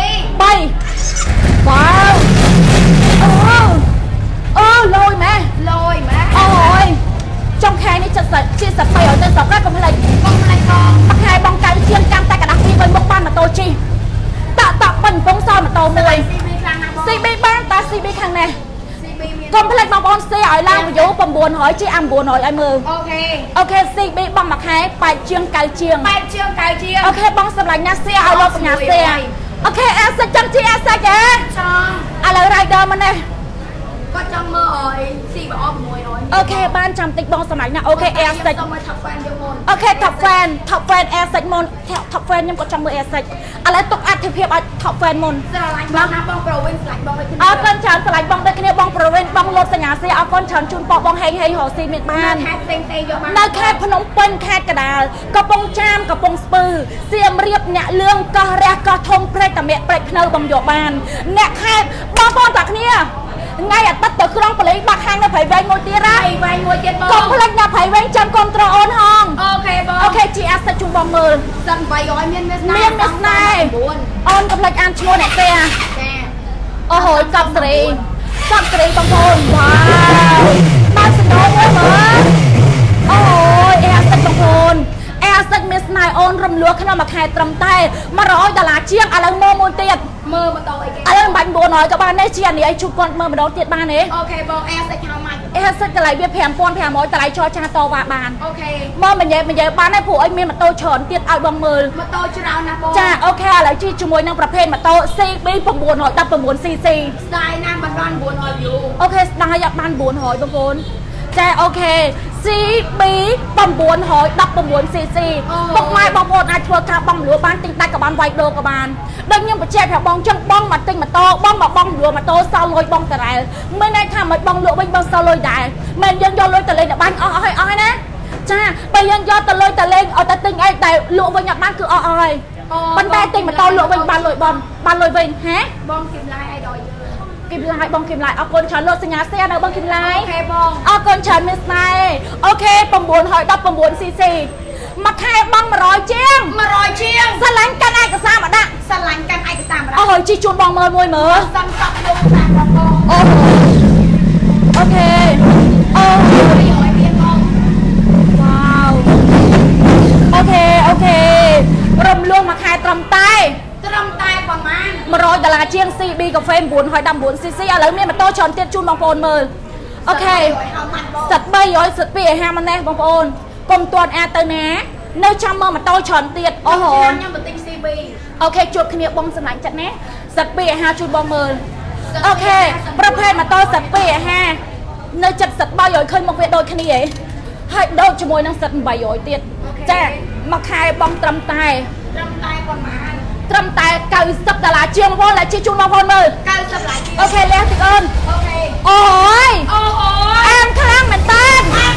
អូលយម៉ែអូយចុងខែនេះ70ជាសិត300ទៅស្រុកកុំភ្លេចបងមួយខែបង90ជាងចាំតែกระดาษពីវិញមកបានម៉ូតូជិះតាក់ពេញបងសល់ម៉ូតូមួយ CB បានតា CB ខាងនេះកុំភ្លេចបងប្អូនសេឲ្យឡើងវីដេអូ900ជា900ឲ្យមើលអូខេ CB បងមួយខែ8ជាង9ជាងអូខេបងសម្លាញ់ណាសេឲ្យលោកបញ្ញាសេអូខេអាសិចចាំជាអាសិចហ៎ឥឡូវ rider មកនេះគាត់ចង់មើលឲ្យស៊ីបអស់600អូខេបានចាំតិចបងសម្លាញ់ណាអូខេ air set អូខេ top fan air set មុន top fan ខ្ញុំក៏ចង់មើល air set ឥឡូវទុកអត្ថិភាពឲ្យ top fan មុនស្រឡាញ់បងណាបងប្រូវិនស្រឡាញ់បងដូចគ្នាអរគុណច្រើនស្រឡាញ់បងដូចគ្នាបងប្រូវិនបងលូតសញ្ញាសេអរគុណច្រើនជូនប៉បងហេងរស់ស៊ីមានបានខេត្តផ្សេងយកបាននៅខេត្តភ្នំពេញខេត្តកដាលកំពង់ចាមកំពង់ស្ពឺសៀមរាបអ្នកលឿងកោះរះកោះធំព្រែកតាមាក់ព្រែកភ្នៅបងយកបានអ្នកខេត្តបងប្អូនទាំងគ្នាថ្ងៃអាទិត្យទៅក្រុងប៉លេងបាក់ហាងនៅព្រៃវែងមួយទៀតហើយបងកុំភ្លេចណាព្រៃវែងចាំកុំត្រអូនហងអូខេបងអូខេជីអាសិចជូនបងមើលសិន800មានស្នេហ៍អូនកុំភ្លេចអានឈ្មោះអ្នកទេចាអូហូយកប់សេរីបងប្អូនវ៉ាបានស្នូលមួយមើលអូយអាសិចបងប្អូនអាសិចមានស្នេហ៍អូនរំលួក្នុងមួយខែត្រឹមតែ$100ជាងឥឡូវមើលមួយទៀតមើលម៉ូតូអីគេឥឡូវបាញ់900ក៏បានដែរជានេះឲ្យជួបគាត់មើលម្ដងទៀតបានទេអូខេបងអែសិចហៅម៉ាច់អែសិចតម្លៃវា$5500តម្លៃចរចាតវ៉ាបានអូខេមកនិយាយបានដែរព្រោះឲ្យមានម៉ូតូច្រើនទៀតឲ្យបងមើលម៉ូតូច្រើនណាបងចាអូខេឥឡូវជិះជាមួយនឹងប្រភេទម៉ូតូ CB 919cc ស្ដាយណាស់បាន900 view អូខេស្ដាយបាន900បងប្អូនចាអូខេ CB 919cc ពុកម៉ែបងប្អូនអាចធ្វើការបងលួបានទិញដាច់ក៏បានវាយដូរក៏បានដូចខ្ញុំបញ្ជាក់ប្រាប់បងចឹងបងមកទិញម៉ូតូបងមកបងលួម៉ូតូសល់លុយបងតារ៉ែលមិនន័យថាមិនបងលក់វិញបងសល់លុយដែរមិនយើងយកលុយទៅលេងបាញ់អស់ហើយណាចាបើយើងយកទៅលុយទៅលេងឲ្យតែទិញអីតែលក់វិញអត់បានគឺអស់ហើយប៉ុន្តែទិញម៉ូតូលក់វិញបានលុយបានលុយវិញហ៎បងគិមឡាយអីដល់គិមឡាយបងគិមឡាយអរគុណច្រើនលោកសញ្ញាសេនៅបងគិមឡាយអូខេបងអរគុណច្រើនមានស្នេហ៍អូខេ919cc មួយខែបង100ជាងស្រឡាញ់កាន់ឯកសារមកដាក់អូយជីជូនបងមើលមួយមើលសំកប់លោកតាមបងអូខេអូមានបងវ៉ាវអូខេរំលងមួយខែត្រឹមតែប្រហែល$100ជាង CB កាហ្វេ919cc ឥឡូវមានម៉ូតូច្រើនទៀតជូនបងប្អូនមើលអូខេសិត300សិត250ម៉ណេះបងប្អូនកុំទាន់អាចទៅណានៅចាំមើលម៉ូតូច្រើនទៀតអូហូខ្ញុំបន្តិច CB អូខេជួបគ្នាបងសម្លាញ់ចិត្តណាសិត250ជូនបងមើលអូខេប្រភេទម៉ូតូសិត250នៅចិត្តសិត300ឃើញមកវាដូចគ្នាហ៎ហើយដូចជាមួយនឹងសិត800ទៀតចាមួយខែបងត្រឹមតែប៉ុន្មានត្រឹមតែ$90ជាងបងតែជិះជូនបងប្អូនមើល$90ជាងអូខេលះតិចអូនអូខេអូយអែមខ្លាំងមែនតើ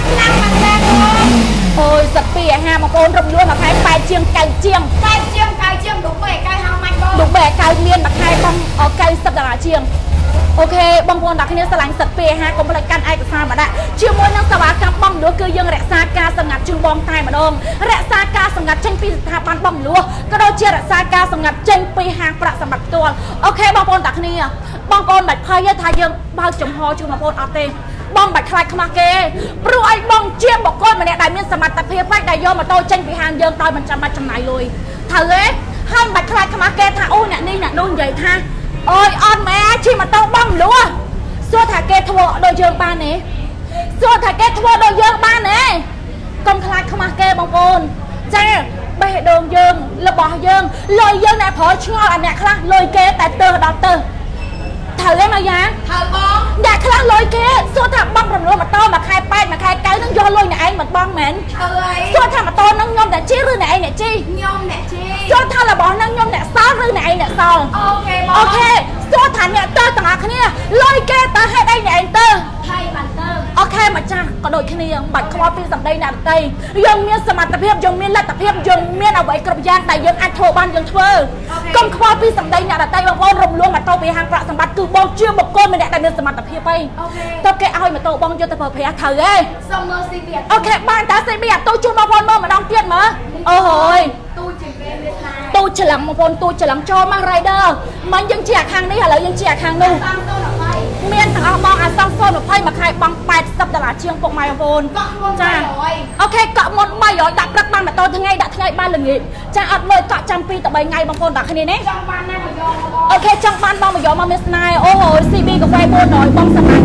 โอ้ยสัตว์ปีห้ามาโอนรำล้วนมาขายปลายเชียงไก่เชียงดุกเบะไก่ห้ามันดุกเบะไก่เมียนมาขายบังไก่สัตว์ดาราเชียงโอเคบางคนดักนี้สลายสัตว์ปีห้ากรมรายการไอ้กษามาได้เชื่อมวยนักสวาการบังล้วนคือยังแรกซาการสงัดจึงบองตายมาดองแรกซาการสงัดเช่นปีสถาบันบังล้วนก็โดยเชื่อแรกซาการสงัดเช่นปีห้างประสมัครตัวโอเคบางคนดักนี้บางคนแบบพายทายยังบางจมหอจุ่มบางคนเอาเตะบองบัดคลายขมาเกปลุกไอ้บองเจียมบอกก้นมาเนี่ยได้เมียนสมัติเพียบไปได้ย่อมาโตเช่นปีหางเยิงตอยมันจะมาจำหน่ายเลยถ้าเล็กให้บัดคลายขมาเกถ้าโอ้เนี่ยนี่เนี่ยโดนใหญ่ท่าโอ้ยออนแม่ที่มาโตบ้องรู้ส่วนถ้าเกทัวโดยเยิงบ้านนี้ส่วนถ้าเกทัวโดยเยิงบ้านนี้กำคลายขมาเกบางคนเจ้ไปโดนเยิงระบอบเยิงลอยเยิงเนี่ยพอชั่วอันเนี่ยครับลอยเกแต่เตอร์ดอเตอร์ถ้าเล่นมายังถ้าบ้องอยากคลาลอยเกส่วนถ้าบ้องรำรวมมาโตมาคลายไปมาคลายไกลนั่งย้อนลอยเนี่ยไอ้เหมือนบ้องเหม็นส่วนถ้ามาโตนั่งยอมแต่จี้หรือไหนเนี่ยจี้ยอมเนี่ยจี้ส่วนถ้าระบอบนั่งยอมเนี่ยซ้อหรือไหนเนี่ยซ้อโอเคส่วนถ้าเนี่ยเตอร์ต่างหากเนี่ยลอยเกตาให้ได้เนี่ยเตอร์ให้บันเตอร์โอเคมาจ้าก็โดยแค่นี้บัตรขวาปีสัมได้นาได้ยังมีสมรรถภาพยังมีลัทธิภาพยังมีเอาไว้กระบยานแต่ยังอัดโทบ้านยังช่วยกองขวาปีสัมได้นาได้บางคนรวมรวมมาโตไปหางประสมบัติคือบองเชื่อบกก้นไม่ได้แต่เนื้อสมรรถภาพไปโอเคเอามาโตบองจนแต่เผยเผยเถอะเลยโอเคบ้านตาเสียเบียดตู้ชูมาพรเมื่อมาดองเตี้ยนมาโอ้โหตู้ฉลังมาพรตู้ฉลังโจมาไรเดอร์มันยังเจียคางนี่เหรอยังเจียคางนู่นเมียนทางมองอาซังโซนแบบไพ่มาขายบัง8 สัปดาห์เชียงปกไม้บนจ้าโอเคเกาะมดใบหยอดักรักบ้านมาโตทั้งไงดักทั้งไงบ้านหนึ่งอีกจ้าอัดเลยเกาะจำปีแต่ใบไงบางคนดักแค่นี้เนี่ยโอเคจังบ้านบางมาหยอมาเมสไนโอ้โหซีบีกับไฟโบนหน่อยบ้องสมัย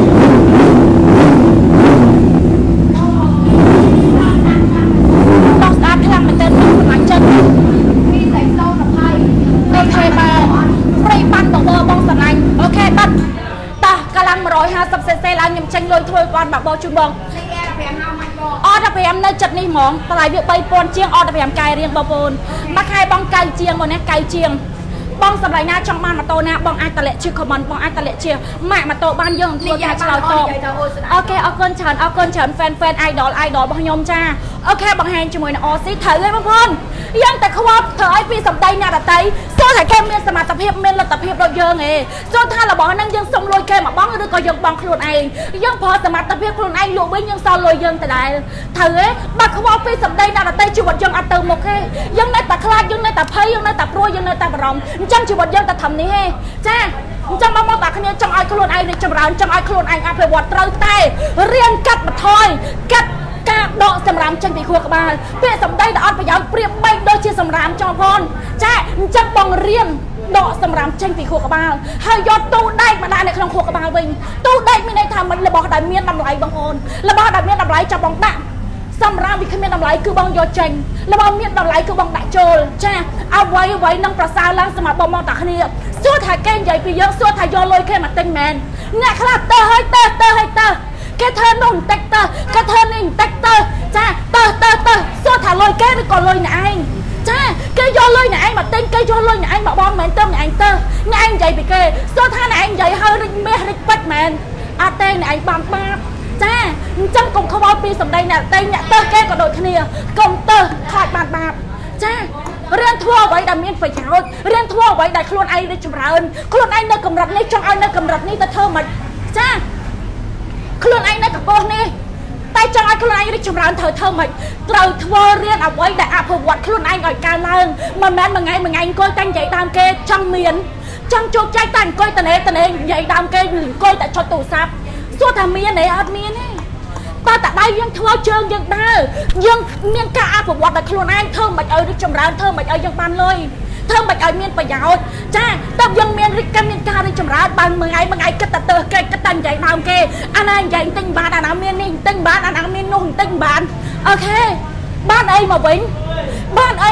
บ้องสะอาดคลั่งมันเต้นบ้องสมัยเชิญมีใส่โซ่กับไพ่โอเคมาฟรีปันบอกว่าบ้องสมัยโอเคบัดกำลัง150 cc แล้วยังเชงลอยถ้วยก่อนแบบบอลชุนบองออดเพียมในจัดนี่หมองปลายเบี้ยใบปนเชียงออดเพียมไก่เรียงบอลนมาใครบองไก่เชียงบนนี้ไก่เชียงบองสำหรับหน้าช่องบ้านมาโตนะบองไอตะเละชื่อคอมมอนบองไอตะเละเชียแม่มาโตบ้านยังตัวชาวโตโอเคเอาเกินเฉินแฟนไอดอลบองยมจ้าโอเคบองแฮนจมวยนะออซิเถอะเลยบางคนยังแต่เขาว่าเธอไอปีสำได้เนี่ยแต่โซ่ถ่ายแค่เมียนสมาร์ทเพียบเมียนลัตเพียบเราเยอะไงโซ่ท่าเราบอกนั่งยังส่งลอยแค่มาบ้องหรือก็ยังบ้องคลุนไอยังพอสมาร์ทเพียบคลุนไอหลวงวิ่งยังซอลอยยังแต่ได้เธอบักเขาว่าปีสำได้เนี่ยแต่ชีวิตยังอัตเติมโอเคยังในแต่คลาดยังในแต่เพยยังในแต่โปรยังในแต่บรมจังชีวิตยังแต่ทำนี่ให้จ้าจังมาตาคนนี้จังไอคลุนไอในจังร้านจังไอคลุนไออาเพวัดเตาเตะเรียนกัดมาทอยกัดกาดอกสำรามจังปีขวกบาลเพื่อสำได้ดอกพยาวเปรียบใบโดยเชี่ยสำรามจอพรจ้าจังบองเรียนดอกสำรามจังปีขวกบาลให้ยอดตู้ได้มาได้ในคลองขวกบาลวิ่งตู้ได้ไม่ได้ทำมันระบอกได้เมียนดำไหลบางคนระบอกได้เมียนดำไหลจับบองตะสำรามวิคเมียนดำไหลคือบองยอดจังระบอกเมียนดำไหลคือบองได้โจลจ้าเอาไว้นั่งประสาล้างสมาบองมองตาขณีสู้ถ่ายเก่งใหญ่ปีเยอะสู้ถ่ายยอลอยแค่มาเต็งแมนเนี่ยขนาดเตอร์ให้เตอร์แกเธอนุ่งเต็กเตอร์แกเธอนิ่งเต็กเตอร์จ้าเตอร์โซ่ถ่ายลอยแกไปก่อนลอยไหนจ้าแกยอลอยไหนมาเต้นแกยอลอยไหนมาบอมแมนเติมไหนเตอร์ไหนใหญ่ไปแกโซ่ท่าไหนใหญ่เฮอริเมริปัดแมนอาเต้ไหนบางบ้าจ้าจังกงเขาบอกปีสำได้เนี่ยเต้เนี่ยเตอร์แกก็โดดเนี่ยกงเตอร์ขาดบาบจ้าเรียนทั่วไว้ดำเมียนไฟฉายเรียนทั่วไว้ได้คลุนไอได้จุฬาคลุนไอในกำลังนี้จังไอในกำลังนี้แต่เธอมาจ้าคลุนไอในกับโบนี่แต่จังไอคลุนไอได้จุฬาเธอมาเราทั่วเรียนเอาไว้แต่อาภวัตคลุนไอหน่อยการล่างมันแม้มันไงก้อยตั้งใหญ่ดามเกจังเมียนจังโจกใจตั้งก้อยตะเนใหญ่ดามเกหรือก้อยแต่ชดตูซับสู้ทำเมียนไหนอัดเมียนนี่ตาแต่ได้ยังทั่วเชิงยังได้ยังเมียนกาอาภวัตแต่คลุนไอเธอมาได้จุฬาเธอมาได้ยังบานเลยเธอมาเอาเมียนประโยชน์จ้าแต่ยังเมียนริกันเมียนการิจมราบางเมืองไงก็ตัดเตอเกก็ตันใหญ่ดาวเกอันนั้นใหญ่ตึงบานอันนั้นเมียนนี่ตึงบานอันนั้นเมียนนุ่งตึงบานโอเคบ้านไอ้มาวิ่งบ้าน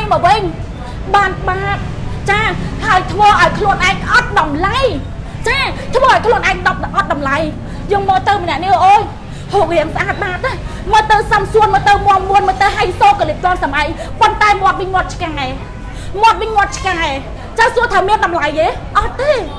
จ้าถ่ายทัวร์ไอ้คลุนไอ้อัดดำไล่จ้าทัวร์ไอ้คลุนไอ้อัดดำไล่ยังมอเตอร์มันเนี่ยโอ้ยหกเหลี่ยมสะอาดมากเลยมอเตอร์ซัมซุงมอเตอร์มวนมอเตอร์ไฮโซกับเล็กตอนสมัยคนตายหมดบิงหมดกันไงหมดบิงหมดกันไงจะสู้ทำเมียนดำไหลเยอะอ๋อตีโ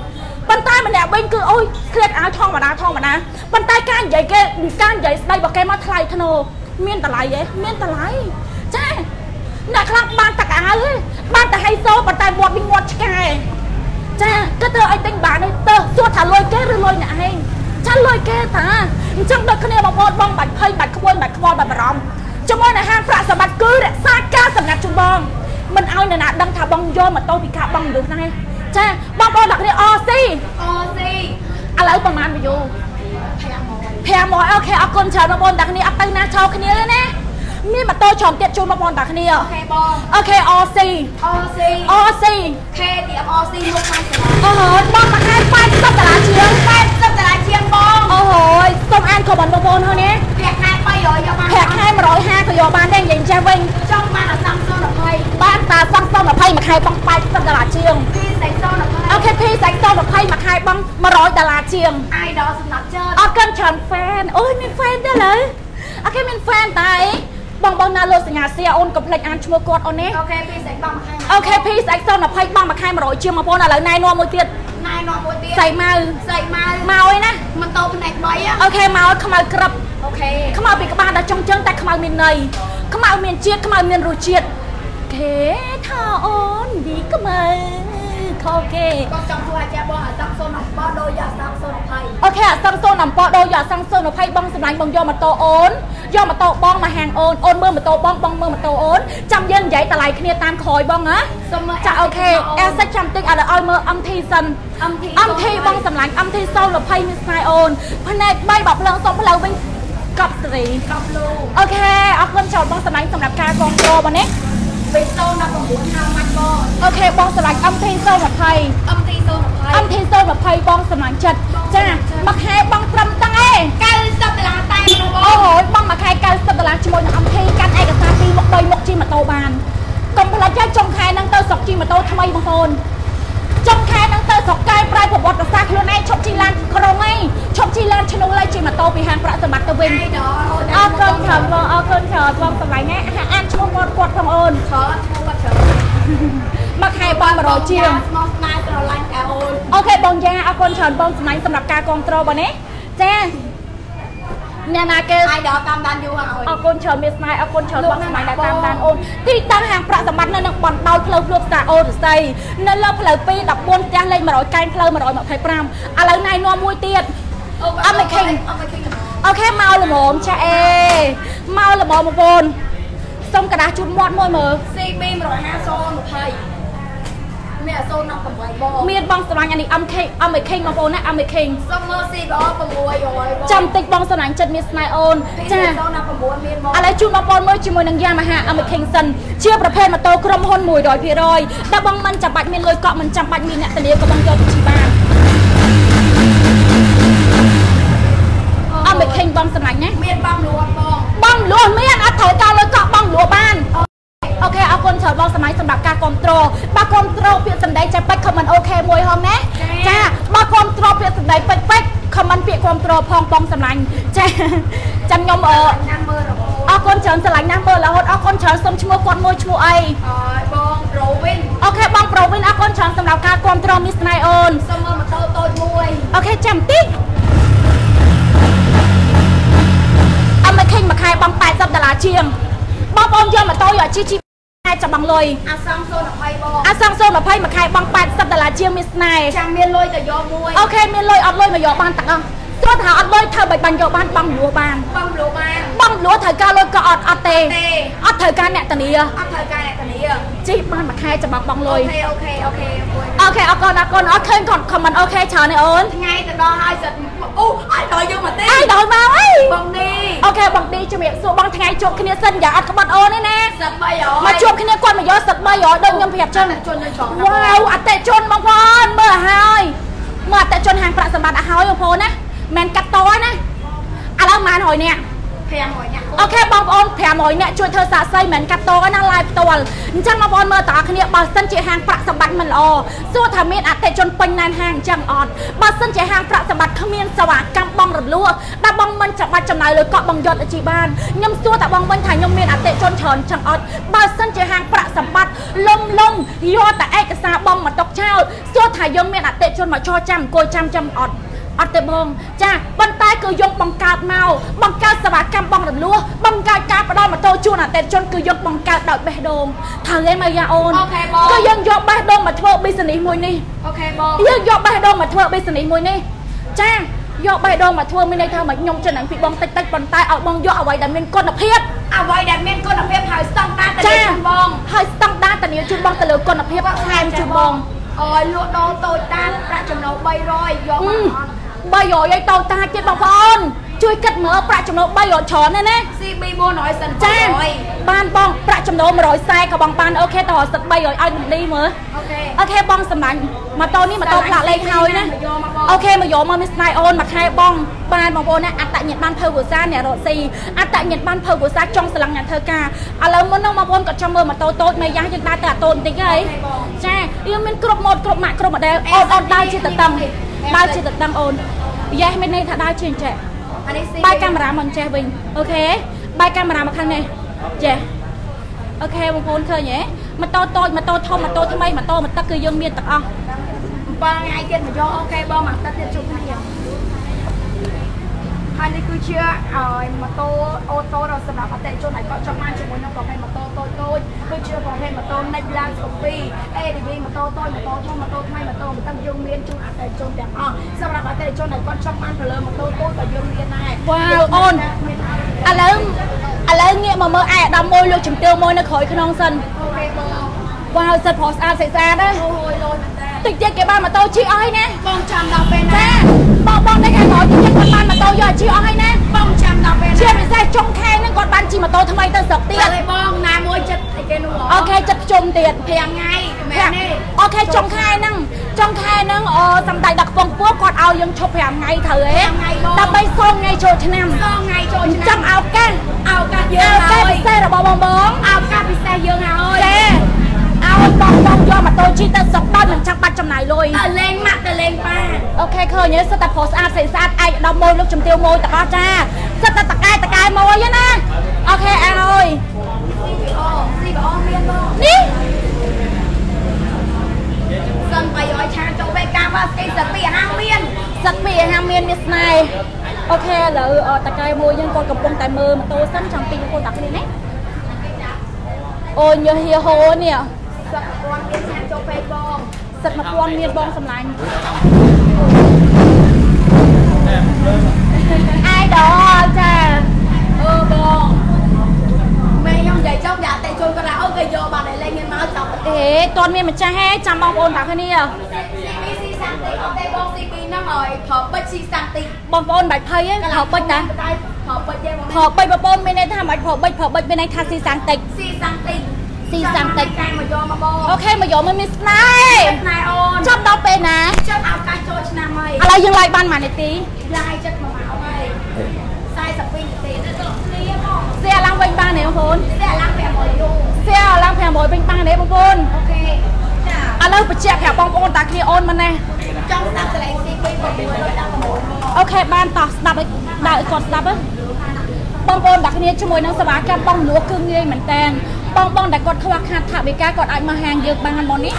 ប៉ុន្តែម្នាក់វិញគឺអូយឃ្លាតអាវធម្មតាប៉ុន្តែការនិយាយគេការនិយាយស្ដីរបស់គេមកថ្លៃធ្នូមានតម្លៃទេមានតម្លៃចាអ្នកខ្លះបានតាអាវទេបានតែហៃសូប៉ុន្តែមាត់វិញមាត់ឆ្កែចាក៏ធ្វើឲ្យទិញបានទៅសួរថាលុយគេឬលុយអ្នកឯងចាលុយគេតាអញ្ចឹងដូចគ្នាបងប្អូនបងបាច់ភ័យបាច់ខ្វល់បាច់បារម្ភជាមួយនឹងហាងប្រាក់សម្បត្តិគឺរក្សាការសម្ងាត់ជូនបងមិនឲ្យអ្នកណាដឹងថាបងយកម៉ូតូពីខាបងលើហ្នឹងឯងចាបងប្អូនអ្នកគ្នាអស៊ីឥឡូវប្រហែលវីយូ500អូខេអរគុណច្រើនបងប្អូនអ្នកគ្នាអត់ទៅណាចោលគ្នាទេណាមានម៉ូតូច្រើនទៀតជូនបងប្អូនអ្នកគ្នាអូខេបងអូខេអស៊ីខេទីអស៊ីមកខាងអូយបងមកខែ$80ជាង$80ជាងបងអូយសូមអានខមមិនបងប្អូនហ្នឹងណាប្រាក់ខែ300យកបានប្រាក់ខែ150ក៏យកបានដែរនិយាយចេះវិញចង់បានអា$20បានតា$20មួយខែបង$80ជាងអូខេពី$20មួយខែបង$100ជាងអាយដល់សម្រាប់ច្រើនអរគុណច្រើនហ្វេនអូយមានហ្វេនទេលើអូខេមានហ្វេនតែបងណាលោកសញ្ញាសៀអូនកុំភ្លេចអានឈ្មោះគាត់អូននេះអូខេពីស្អែកបងមួយខែអូខេពីស្អែក$20បងមួយខែ100ជាងបងប្អូនឥឡូវណែនាំមួយទៀតស្អែកម៉ៅមកឯណាម៉ូតូផ្នែក3អូខេមកខ្មៅក្រឹបអូខេខ្មៅពីក្បាលដល់ចុងជើងតែខ្មៅមានន័យខ្មៅមានជាតិខ្មៅមានរសជាតិគេថាអូនឌីខ្មៅខោគេបងចង់ធ្វើអាចារ្យបងអាសាំងសូនអំប៉ោដូរយ៉ាសាំងសូន20អូខេអាសាំងសូនអំប៉ោដូរយ៉ាសាំងសូន20បងសម្លាញ់បងយកម៉ូតូអូនយកម៉ូតូបងមកហាងអូនមើលម៉ូតូបងមើលម៉ូតូអូនចាំយើងនិយាយតម្លៃគ្នាតាមក្រោយបងណាចាអូខេអែសិចចាំតិចឥឡូវឲ្យមើល MT សិន MT បងសម្លាញ់ MT សូន20មានស្នាយអូនផ្នែក3បើភ្លើងសុំផ្លូវវិញកប់សេរីកប់លូអូខេអរគុណចូលបងសម្លាញ់សម្រាប់ការគ្រប់គ្រងបងនេះពេលសូន19ហៅម៉ាច់បងអូខេបងសម្លាញ់ MT សូន20 MT សូន20បងសម្លាញ់ចិត្តចាមួយខែបងត្រឹមហ្នឹងឯង$90តែអូយបងមួយខែ$90ជាមួយនឹង MT កាន់ឯកសារ2មុខ3មុខជិះម៉ូតូបានកុំភ្លេចចុងខែហ្នឹងទៅស្រុកជិះម៉ូតូថ្មីបងប្អូនចុងខែហ្នឹងទៅស្រុកកែប្រែប្រវត្តិសាស្ត្រខ្លួនឯងឈប់ជិះឡានក្រុងឯងឈប់ជិះឡានឈ្នួលហើយជិះម៉ូតូពីហាងប្រាក់សម្បត្តិទៅវិញអរគុណច្រើនបងអរគុណច្រើនបងសម្លាញ់ណាអានឈ្មោះគាត់ផងអូនច្រើនឈ្មោះគាត់ច្រើនមួយខែបង100ជាងស្មោះស្នេហ៍ស្រឡាញ់តែអូនអូខេបងយ៉ាអរគុណច្រើនបងសម្លាញ់សម្រាប់ការគ្រប់គ្រងបងនេះចាអ្នកណាគេអាយដល់តាមដានយូរហើយអរគុណច្រើនមានស្នេហ៍អរគុណច្រើនបងស្នេហ៍ដែលតាមដានអូនទីតាំងហាងប្រាក់សម្បត្តិនៅនឹងបណ្ដោយផ្លូវភ្លួបស្តាអូរស័យនៅលើផ្លូវ2 14ផ្ទះលេខ100កែងផ្លូវ125ឥឡូវណៃនាំមួយទៀតអមេខេងអូខេមកល្មមចាអេមកល្មមបងប្អូនសុំกระดาษជូនមាត់មួយមើល CB 150 20មានអសូន18បងមានបងស្រឡាញ់អានេះ MK បងប្អូនណា MK សុំមើល CBO 600បងចាំតិចបងស្រឡាញ់ចិត្តមានស្នេហ៍អូនចាអសូន19មានបងឥឡូវជូនបងប្អូនមើលជាមួយនឹង Yamaha MK សិនជាប្រភេទម៉ូតូក្រុមហ៊ុន 100% តែបងមិនចាំបាច់មានលុយកក់មិនចាំបាច់មានអ្នកធានាក៏បងយកទៅជិះបានMK បងស្រឡាញ់ណាមានបងលួនបងលួនមានអត់ត្រូវការលុយកក់បងលួនបានអូខេអរគុណច្រើនបងសម័យសម្រាប់ការគ្រប់គ្រងបើគ្រប់គ្រងពាក្យសម្ដីចេះពេចខមមិនអូខេមួយហងណាចាបើគ្រប់គ្រងពាក្យសម្ដីពេចខមមិនពាក្យគ្រប់គ្រងផងបងសម្លាញ់ចាចាំខ្ញុំអរគុណច្រើនស្រឡាញ់ណាស់មើលរហូតអរគុណច្រើនសុំឈ្មោះគាត់មួយឈ្មោះអីបងប្រូវិនអូខេបងប្រូវិនអរគុណច្រើនសម្រាប់ការគ្រប់គ្រងមានស្នេហ៍អូនសុំមើលម៉ូតូតូចមួយអូខេចាំតិចអមេខេងមួយខែបង$80ជាងបងប្អូនយកម៉ូតូយកជីចាំបងលុយអាសាំងសូន20បងអាសាំងសូន20មួយខែបង$80ជាងមានស្នេហ៍ចាំមានលុយទៅយកមួយអូខេមានលុយអត់លុយមកយកបានទាំងអស់ទោះថាអត់លុយធ្វើបាញ់យកបានបងលួបានបងលួត្រូវការលុយក៏អត់ទេអត់ត្រូវការអ្នកធានាជីបានមួយខែចាំបងលុយអូខេអរគុណអរឃើញគាត់ខមមិនអូខេច្រើនទេអូនថ្ងៃទៅដល់ហើយសិតអូឲ្យដល់យើងមកទេឲ្យដល់មកអីបងឌីអូខេបងឌីជំរាបសួរបងថ្ងៃជួបគ្នាសិនយ៉ាងអត់ក្បត់អូនទេណាសិត300មកជួបគ្នាគាត់មកយកសិត300ដូចខ្ញុំប្រាប់ចឹងវ៉ាវអតិជនបងប្អូនមើលឲ្យមើលអតិជនហាងប្រាក់សម្បត្តិឲ្យបងប្អូនណាមិនកាត់តណាឥឡូវម៉ាន100នាក់500នាក់អូខេបងប្អូន500នាក់ជួយធ្វើសាកសីមិនកាត់តណា live ផ្ទាល់អញ្ចឹងបងប្អូនមើលតើគ្នាបើសិនជាហាងប្រាក់សម្បត្តិមិនល្អសួរថាមានអតិជនពេញណែនហាងអញ្ចឹងអត់បើសិនជាហាងប្រាក់សម្បត្តិគ្មានសេវាកម្មបងរលួដល់បងមិនចាំបាច់ចំណាយលុយកក់បងយកទៅជីបានខ្ញុំសួរតែបងវិញថាខ្ញុំមានអតិជនច្រើនអញ្ចឹងអត់បើសិនជាហាងប្រាក់សម្បត្តិលំយកតែឯកសារបងមកຕົកចោលសួរថាថាយើងមានអតិជនមកចោចាំអង្គុយចាំអត់ទេបងចាប៉ុន្តែគឺយកបង្កើតមកបង្កើតសេវាកម្មបងរំលោះបង្កើតការផ្ដល់ម៉ូតូជូនអតិជនគឺយកបង្កើតដោយបេះដូងត្រូវឯងមកយ៉ាអូនគឺយើងយកបេះដូងមកធ្វើ business មួយនេះអូខេបងយើងយកបេះដូងមកធ្វើ business មួយនេះចាយកបេះដូងមកធ្វើមានន័យថាមកខ្ញុំចំណេញពីបងតិចប៉ុន្តែឲ្យបងយកអ្វីដែលមានគុណភាពអ្វីដែលមានគុណភាពហើយស្តង់ដារតាជូនបងហើយស្តង់ដារតាជូនបងទៅលើគុណភាពថែមជូនបងអើយលក់ដូរតូចតាចប្រាក់ចំណូល300យកមកអត់300ឲ្យតូចតាចទៀតបងប្អូនជួយគិតមើលប្រាក់ចំណូល300ច្រើនណា CB 400សិនចាបានបងប្រាក់ចំណូល140ក៏បងបានអូខេតោះសិត300ឲ្យនឹងឌីមើលអូខេបងសម្លាញ់ម៉ូតូនេះម៉ូតូផ្លាកលេខហើយណាអូខេមកយកមកមានស្នាយអូនមួយខែបងបានបងប្អូនណាអត្តញ្ញាណបានភៅភាសាអ្នករកស៊ីអត្តញ្ញាណបានភៅភាសាចង់ស្រឡាញ់អ្នកធ្វើការឥឡូវមុននោះបងប្អូនក៏ចង់មើលម៉ូតូតូចមួយយ៉ាងយើងដើរទៅអាតូចបន្តិចហើយចាយើងមានគ្រប់ម៉ូតគ្រប់ម៉ាក់គ្រប់ម៉ូដែលអូនដើរជាតតឹងអូនយ៉េះមានន័យថាដើរជាអញ្ចេះបាយកាមេរ៉ាមកចេះវិញអូខេបាយកាមេរ៉ាមកខាងនេះចេះអូខេបងប្អូនឃើញទេម៉ូតូតូចម៉ូតូធំម៉ូតូថ្មីម៉ូតូមកទឹកគឺយើងមានទាំងអស់បងថ្ងៃទៀតមកយកអូខេបងមកទឹកទៀតជួបគ្នាហើយនេះគឺជាឲ្យម៉ូតូអូតូដល់សម្រាប់អតិថិជនដែលគាត់ចង់បានជាមួយនឹងប្រភេទម៉ូតូតូចគឺជាប្រភេទម៉ូតូ Next Land Copy ADV ម៉ូតូតូចម៉ូតូធំម៉ូតូថ្មីម៉ូតូមកទឹកយើងមានជូនអតិថិជនទាំងអស់សម្រាប់អតិថិជនដែលគាត់ចង់បានទៅលើម៉ូតូតូចក៏យើងមានដែរវ៉ាវអូនឥឡូវងាកមកមើលអាយដាំមួយលោកជំទាវមួយនៅក្រោយក្នុងសិនអូខេបងវ៉ាវសិតប្រស្អាតស្អាតណាអូយលយតិចទៀតគេបានម៉ូតូជិះអស់ហើយណាបងចាំដល់ពេលណាបងនេះគេnóiតិចទៀតគាត់បានម៉ូតូយកជិះអស់ហើយណាបងចាំដល់ពេលជាពិសេសចុងខែហ្នឹងគាត់បានជិះម៉ូតូថ្មីទៅស្រុកទៀតហើយបងណាមួយចិត្តគេនោះអូខេចិត្តជុំទៀត5ថ្ងៃមែនទេអូខេចុងខែហ្នឹងសម្ដេចដល់កំពង់ពោះគាត់ឲ្យយើងឈប់5ថ្ងៃត្រូវទេដើម្បីសងថ្ងៃចូលឆ្នាំចាំឱកាសយើងហើយពិសេសរបស់បងឱកាសពិសេសយើងហើយចាឲ្យបងយកម៉ូតូជិះទៅស្រុកដោយមិនចាំបាច់ចំណាយលុយទៅលេងម៉ាក់ទៅលេងប៉ាអូខេឃើញទេសិតតែប្រុសស្អាតស្អាតឯកដល់មួយលោកជំទាវមួយទាំងអស់ចាសិតតែតកែមួយណាអូខេអានអើយស៊ីបអមានបងនេះសិន300ឆាចូលពេលការវាស្អីសិតពីហាងមានមានស្នេហ៍អូខេឥឡូវតកែមួយយើងគាត់កំពុងតែមើលម៉ូតូសិនចាំពីបងប្អូនតាគ្នាណាអូញើហៀហូនេះសិត1000មានឆាចូលពេលបងសិត1000មានបងសម្លាញ់អាយដល់ចាបងមេខ្ញុំនិយាយចុះយ៉ាតែជូនគាត់ថាអូគេយកបាត់ឲ្យលេងមានមកចាប់ទេតន់មានម្ចាស់ហេចាំបងប្អូនតាគ្នាCBសាំងទីអត់ទេបង CB ហ្នឹងឲ្យប្រើបិចស៊ីសាំងទីបងប្អូនបាច់ភ័យទេប្រើបិចណាប្រើបិចទេបងប្រើបិចបងប្អូនមានន័យថាមិនប្រើបិចមានន័យថាស៊ីសាំងតិចកាយមកយកមកបងអូខេមកយកមានស្នេហ៍អូនចាប់ដល់ពេលណាចាប់ឱកាសចូលឆ្នាំហើយឥឡូវយើងឡាយបានមួយនាទីឡាយចិត្តមកមកហើយ42នាទីទៅគ្នាបងសៀឡើងវិញបានទេបងប្អូនសៀឡើង500វិញបានទេបងប្អូនអូខេចាឥឡូវបញ្ជាក់ប្រាប់បងប្អូនតាគ្នាអូនមកណាចង់ស្ដាប់កន្លែងទី2 616អូខេបានតោះស្ដាប់ឲ្យគាត់ស្ដាប់បងប្អូនតាគ្នាជាមួយនឹងសេវាកម្មបងលក់គឺងាយមែនតើបងដែលគាត់ខ្វះខាតថវិកាគាត់អាចមកហាងយើងបានមកនេះ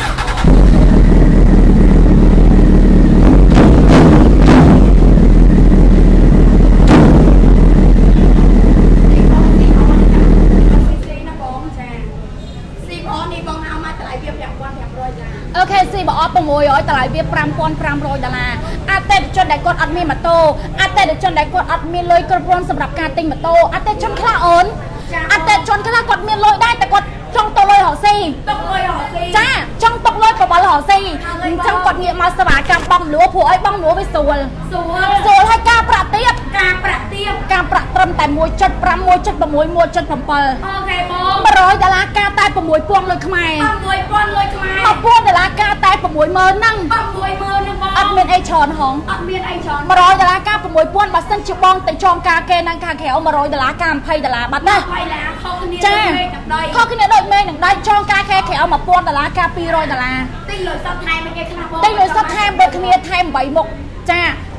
អូខេស៊ីបអត់600តម្លៃវា$5,500អតិថិជនដែលគាត់អត់មានម៉ូតូអតិថិជនដែលគាត់អត់មានលុយគ្រប់គ្រាន់សម្រាប់ការទិញម៉ូតូអតិថិជនខ្លះអូនអតិថិជនខ្លះគាត់មានលុយដែរតែគាត់ចង់ទុកលុយរកស៊ីចាចង់ទុកលុយបបលរកស៊ីអញ្ចឹងគាត់ងាកមកសេវាកម្មបងលួព្រោះអីបងលួវាស្រួលហើយការប្រាក់ត្រឹមតែ1.5 1.6 1.7អូខេបង$100ការតែ$6,000លុយខ្មែរ$10,000ការតែ$60,000ហ្នឹងអត់មានអីច្រើនហង$100ការ$6,000បើសិនជាបងទៅចងការគេនឹងខាងក្រៅ$100ការ$20បាត់ណាចាខុសគ្នាដូចមេនឹងដៃចងការគេក្រៅ$1,000ការ$200ទិញលុយសតថែមគេខ្លះបងទិញលុយសតថែមបើគ្នាថែម8មុខចា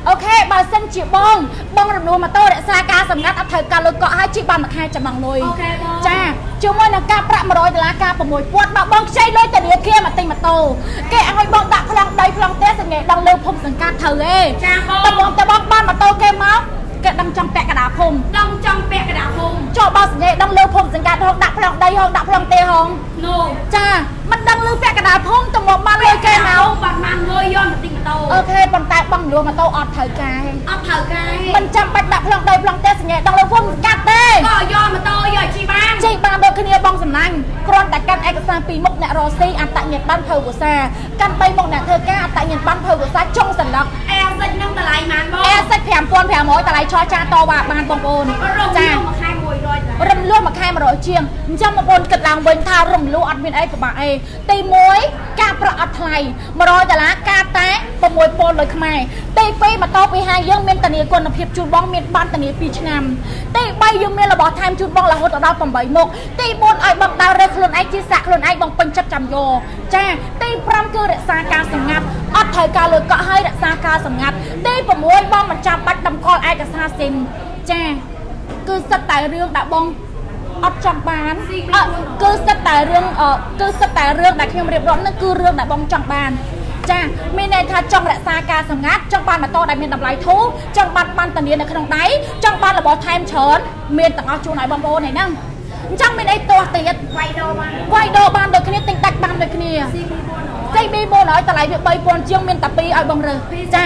โอเคបើសិនជាបងរំលោះម៉ូតូរក្សាការសម្ងាត់អត់ត្រូវការលុយកក់ឲ្យជីបានមួយខែចំណងលុយចាជាមួយនឹងការប្រាក់$100ការ6000បើបងខ្ចីលុយធនាគារមកទិញម៉ូតូគេឲ្យបងដាក់ប្លង់ដីប្លង់ផ្ទះសង្កេតដល់លើភូមិសង្កាត់ត្រូវទេតែបងបានម៉ូតូគេមកគេដឹងចង់ពាក់កណ្ដាលភូមិចូលបោះសង្កេតដល់លើភូមិសង្កាត់ហងដាក់ប្លង់ដីហងដាក់ប្លង់ផ្ទះហងចាមិនដឹងលើពាក់កណ្ដាលភូមិទៅមកបានលុយគេមកបាត់បានលុយយកមកទិញម៉ូតូអូខេប៉ុន្តែបងលួម៉ូតូអត់ត្រូវការមិនចាំបាច់ដាក់ប្លង់ដីប្លង់ផ្ទះសង្កេតដល់លើភូមិសង្កាត់ទេក៏យកម៉ូតូយកជីបានដូចគ្នាបងសំណាញ់គ្រាន់តែកាន់ឯកសារ2មុខអ្នករស៊ីអត្តញ្ញាណប័ណ្ណភៅភាសាកាន់3មុខអ្នកធ្វើការអត្តញ្ញាណប័ណ្ណភៅភាសាចុងសន្លឹកអែសិចនឹងតម្លៃប៉ុន្មានបងអែសិច5500តម្លៃឆោចាតវ៉ាបានបងប្អូនចារំលោះមួយខែ100ជាងអញ្ចឹងបងប្អូនគិតឡើងវិញថារំលោះអត់មានអីពិបាកអីទី1ការប្រាក់អត់ថ្លៃ$100ការតែ6000លុយខ្មែរទី2ម៉ូតូពីហាងយើងមានធានាគុណភាពជូនបងមានបានធានា2ឆ្នាំទី3យើងមានរបស់ថែមជូនបងរហូតដល់8មុខទី4ឲ្យបងដើររើខ្លួនឯងជាសាក់ខ្លួនឯងបងពេញចិត្តចាំយកចាទី5គឺរក្សាការសម្ងាត់អត់ត្រូវការលុយកក់ឲ្យរក្សាការសម្ងាត់ទី6បងមិនចាំបាច់តម្កល់ឯកសារស៊ីមចាគឺសិតតែរឿងដែលបងអត់ចង់បានគឺសិតតែរឿងដែលខ្ញុំរៀបរាប់នោះគឺរឿងដែលបងចង់បានចាមានន័យថាចង់រក្សាការសម្ងាត់ចង់បានម៉ូតូដែលមានតម្លៃធូរចង់បានធានានៅក្នុងដៃចង់បានរបស់ថែមច្រើនមានទាំងអស់ជូនឲ្យបងប្អូនហ្នឹងអញ្ចឹងមានអីទាស់ទៀតវាយដោបានដូចគ្នាទិញដាច់បានដូចគ្នា CB 400តម្លៃវា3000ជាងមានតែ2ឲ្យបងរើសចា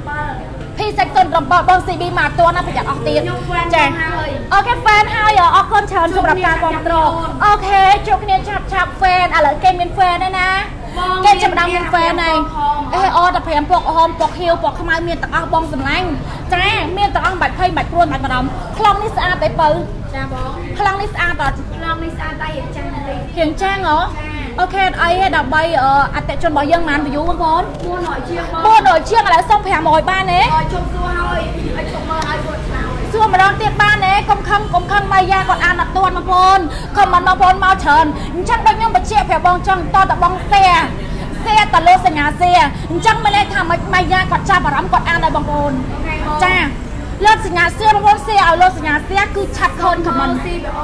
P707បង CB មកតណាប្រយ័ត្នអស់ទៀតចាអូខេ fan ហើយអរគុណច្រើនសម្រាប់ការគ្រប់គ្រងអូខេជួបគ្នាឆាប់ fan ឥឡូវគេមាន fan ហើយណាគេចាប់ដើមមាន fan ហើយអតែ5ពកហមពកខៀវពកខ្មៅមានទាំងអស់បងសម្លាញ់ចាមានទាំងអស់បាច់ភ័យបាច់ព្រួយបាច់បារម្ភខ្លងនេះស្អាតតែបើចាបងខ្លងនេះស្អាតអត់ខ្លងនេះស្អាតតែរៀងចាំងហ៎អូខេអីដើម្បីអតិជនរបស់យើងបាន view បងប្អូន400ជាងឥឡូវសុំ500បានទេជុំសួរហើយឲ្យជុំមើលឲ្យគាត់ឆ្លើយសួរម្ដងទៀតបានទេកុំខឹងម៉ៃយ៉ាគាត់អានអត់ទាន់បងប្អូនខមមិនបងប្អូនមកច្រើនអញ្ចឹងដូចខ្ញុំបញ្ជាក់ប្រាប់បងចឹងតតបងតែតលើសញ្ញាអញ្ចឹងមិនន័យថាម៉ៃយ៉ាគាត់ចាប់អារម្មណ៍គាត់អានឲ្យបងប្អូនចាលើសញ្ញាបងប្អូនឲ្យលើសញ្ញាគឺឆាប់ខូនខមមិន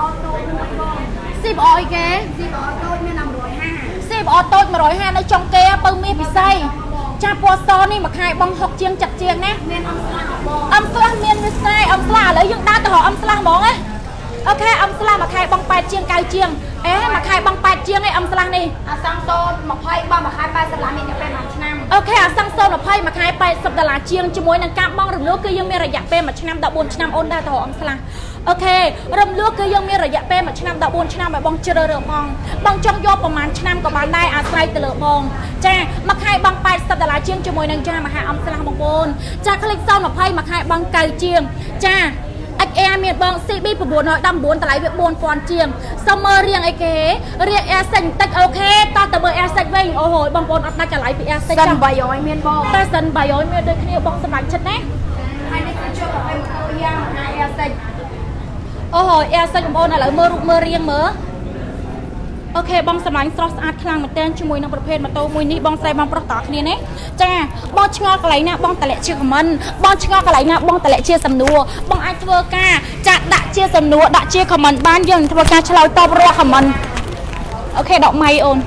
CBO អីគេ CBO តូចមាន150 CBO តូច150នៅចុងគេបើមានពិសីចាពណ៌សនេះមួយខែបង60ជាង7ជាងណាមានអំស្លាស់មានវាស្នេហ៍អំស្លាស់ឥឡូវយើងដើរទៅរកអំស្លាស់ហ្មងណាអូខេអំស្លាស់មួយខែបង8ជាង9ជាងមួយខែបង8ជាងឯអំស្លាស់នេះអាសង់សូន20បងមួយខែ$80មានរយៈពេល1ឆ្នាំអូខេអាសង់សូន20មួយខែ$80ជាងជាមួយនឹងការបងរំលោះគឺយើងមានរយៈពេល1ឆ្នាំ14ឆ្នាំអូនដើរទៅរកអំស្លាស់អូខេរំលោះគឺយើងមានរយៈពេល1ឆ្នាំ14ឆ្នាំឲ្យបងជ្រើសរើសបងចង់យកប្រហែលឆ្នាំក៏បានដែរអាស្រ័យទៅលើបងចាមួយខែបង$80ជាងជាមួយនឹងចាមហាអំស្លាស់បងប្អូនចាคลิกសូន20មួយខែបង9ជាងចា XR មានបង CB 919តម្លៃវា4000ជាងសុំមើលរៀងអីគេរៀង Air បន្តិចអូខេតោះទៅមើល Air វិញអូហូយបងប្អូនអត់ដាច់តម្លៃពី Air សិន800មានបងតែសិន800មានដូចគ្នាបងសម្រាប់ចិត្តណាហើយនេះគឺជាប្រភេទម៉ូតូយ៉ាង Air អូហូយ Air បងប្អូនឥឡូវមើលរូបមើលរៀងមើលអូខេបងសម្លាញ់ស្រស់ស្អាតខ្លាំងមែនទែនជាមួយនឹងប្រភេទម៉ូតូមួយនេះបងស្រីបងប្រុសតគ្នានេះចាបងឆ្ងល់កន្លែងណាបងតម្លាក់ជាខមមិនបងឆ្ងល់កន្លែងណាបងតម្លាក់ជាសំណួរបងអាចធ្វើការចាក់ដាក់ជាសំណួរដាក់ជាខមមិនបានយើងធ្វើការឆ្លើយតបរាល់ខមមិនអូខេដកម៉ៃអូន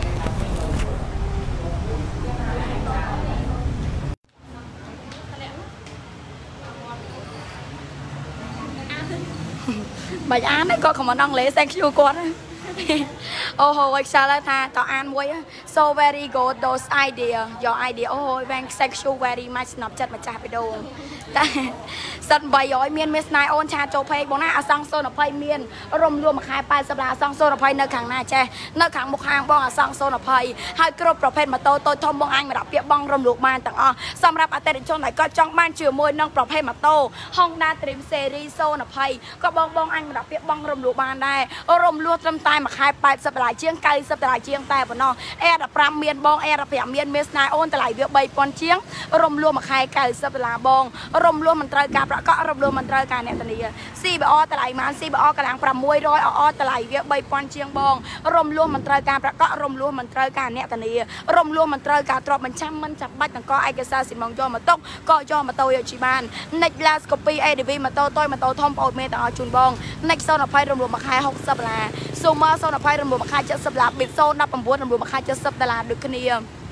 បាច់អានគាត់ខមមិនអង់គ្លេស thank you គាត់អូហូយខ្សែថាតអានមួយ so very good those idea your idea អូហូយ thank you very much ស្នប់ចិត្តម្ចាស់បេដូងតែសិត800មានស្នេហ៍អូនឆាចូលពេកបងណាអាសង់សូន20មានរំលោះមួយខែ$80អាសង់សូន20នៅខាងណាចេះនៅខាងមុខហាងបងអាសង់សូន20ហើយគ្រប់ប្រភេទម៉ូតូតូចធំបងអញមកដាក់ពាក្យបងរំលោះបានទាំងអស់សម្រាប់អតិថិជនដែលគាត់ចង់បានជាមួយនឹងប្រភេទម៉ូតូ Honda Dream Series 020ក៏បងអញមកដាក់ពាក្យបងរំលោះបានដែររំលោះត្រឹមតែมาขาย80 ជាង90 ជាងតែប៉ុណ្ណោះអែ15មានបងអែ15មានមេស្នាអូនតម្លៃវា3000ជាងរំលោះមកខែ$90បងរំលោះមិនត្រូវការប្រាក់កក់រំលោះមិនត្រូវការអ្នកធានា CBR តម្លៃម៉ាន CBR កន្លង600 អតម្លៃវា3000ជាងបងរំលោះមិនត្រូវការប្រាក់កក់រំលោះមិនត្រូវការអ្នកធានារំលោះមិនត្រូវការទ្រព្យបញ្ចាំមិនចាំបាច់ទាំងកឯកសារស៊ីម៉ងយកមកទុកក៏យកម៉ូតូយកជីបាន Next Last Copy ADV ម៉ូតូតូចម៉ូតូធំប្អូនមេទាំងអស់ជូនបង Next 020រំលោះមកខែ$60 Summer 020រំលោះមកខែ$70 Bit 019រំលោះមកខែ$70ដូចគ្នា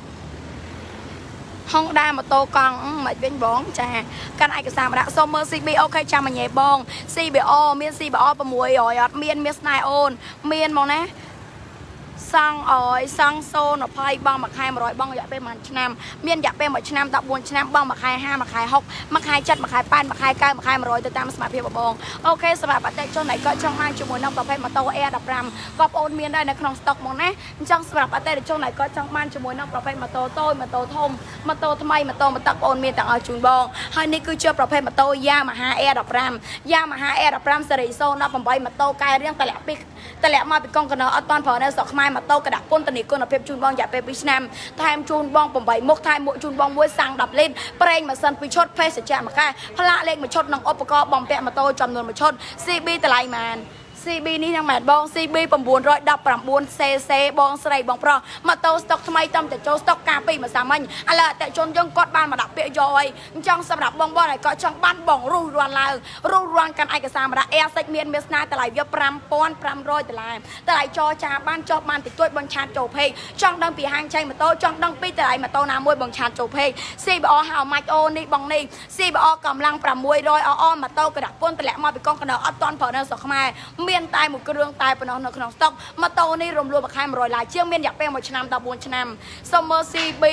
Honda ម៉ូតូកង់មិនវិញបងចាកាន់ឯកសារមកដាក់សុំមើល CB អូខេចាំញ៉េបង CBR មាន CBR 600អត់មានស្នេហ៍អូនមានមកណាសង់អើយសង់020បងមួយខែ100បងរយៈពេលប្រហែលឆ្នាំមានរយៈពេល1ឆ្នាំ14ឆ្នាំបងមួយខែ50មួយខែ60មួយខែ7មួយខែ8មួយខែ9មួយខែ100ទៅតាមសមត្ថភាពបងអូខេសម្រាប់អតិថិជនដែលគាត់ចង់បានជាមួយនឹងប្រភេទម៉ូតូ Air 15ក៏បងអូនមានដែរនៅក្នុងស្តុកមកណាអញ្ចឹងសម្រាប់អតិថិជនដែលគាត់ចង់បានជាមួយនឹងប្រភេទម៉ូតូតូចម៉ូតូធំម៉ូតូថ្មីម៉ូតូមកទឹកបងអូនមានទាំងអស់ជូនបងហើយនេះគឺជាប្រភេទម៉ូតូ Yamaha Air 15 Yamaha Air 15សេរី018ម៉ូតូកែរៀងតម្លាក់មកពីកុងកណើអត់តាន់ប្រើនៅស្រុកខ្មែរម៉ូតូកដាក់ពន្ធនាគុណភាពជូនបងរយៈពេល2ឆ្នាំថែមជូនបង8មុខថែមមុខជូនបង1សាំង10លីត្រប្រេងម៉ាស៊ីន2ឈុតភេសជ្ជៈមួយកែផ្លាកលេខ1ឈុតនិងឧបករណ៍បំពាក់ម៉ូតូចំនួន1ឈុត CB តម្លៃម៉ាន CB នេះយ៉ាងម៉េចបង CB 919cc បងស្រីបងប្រុសម៉ូតូស្តុកថ្មីតំតែចូលស្តុកការពីមួយសាមញ្ញឥឡូវអតិជនយើងគាត់បានមកដាក់ពាក្យយកអីអញ្ចឹងសម្រាប់បងដែលគាត់ចង់បានបងរុះរាន់ឡើងរុះរាន់កាន់ឯកសារមកដាក់ Air សិចមានស្នាតម្លៃវា$5500តម្លៃចរចាបានចុះបានតិចតួចបងឆាតចូលពេកចង់ដឹងពីហាងចៃម៉ូតូចង់ដឹងពីតម្លៃម៉ូតូណាមួយបងឆាតចូលពេក CBR ហៅម៉ាច់អូនេះបងនេះ CBR កម្លាំង600ម៉ូតូកដាក់ពន្ធតម្លាក់មកពីកងកណៅអត់តាន់ប្រើនៅស្រុកខ្មែរមានតែមួយគ្រឿងតែប៉ុណ្ណោះនៅក្នុងស្តុកម៉ូតូនេះរំលោះមួយខែ100ឡាយជាងមានរយៈពេល1ឆ្នាំ14ឆ្នាំ Summer CB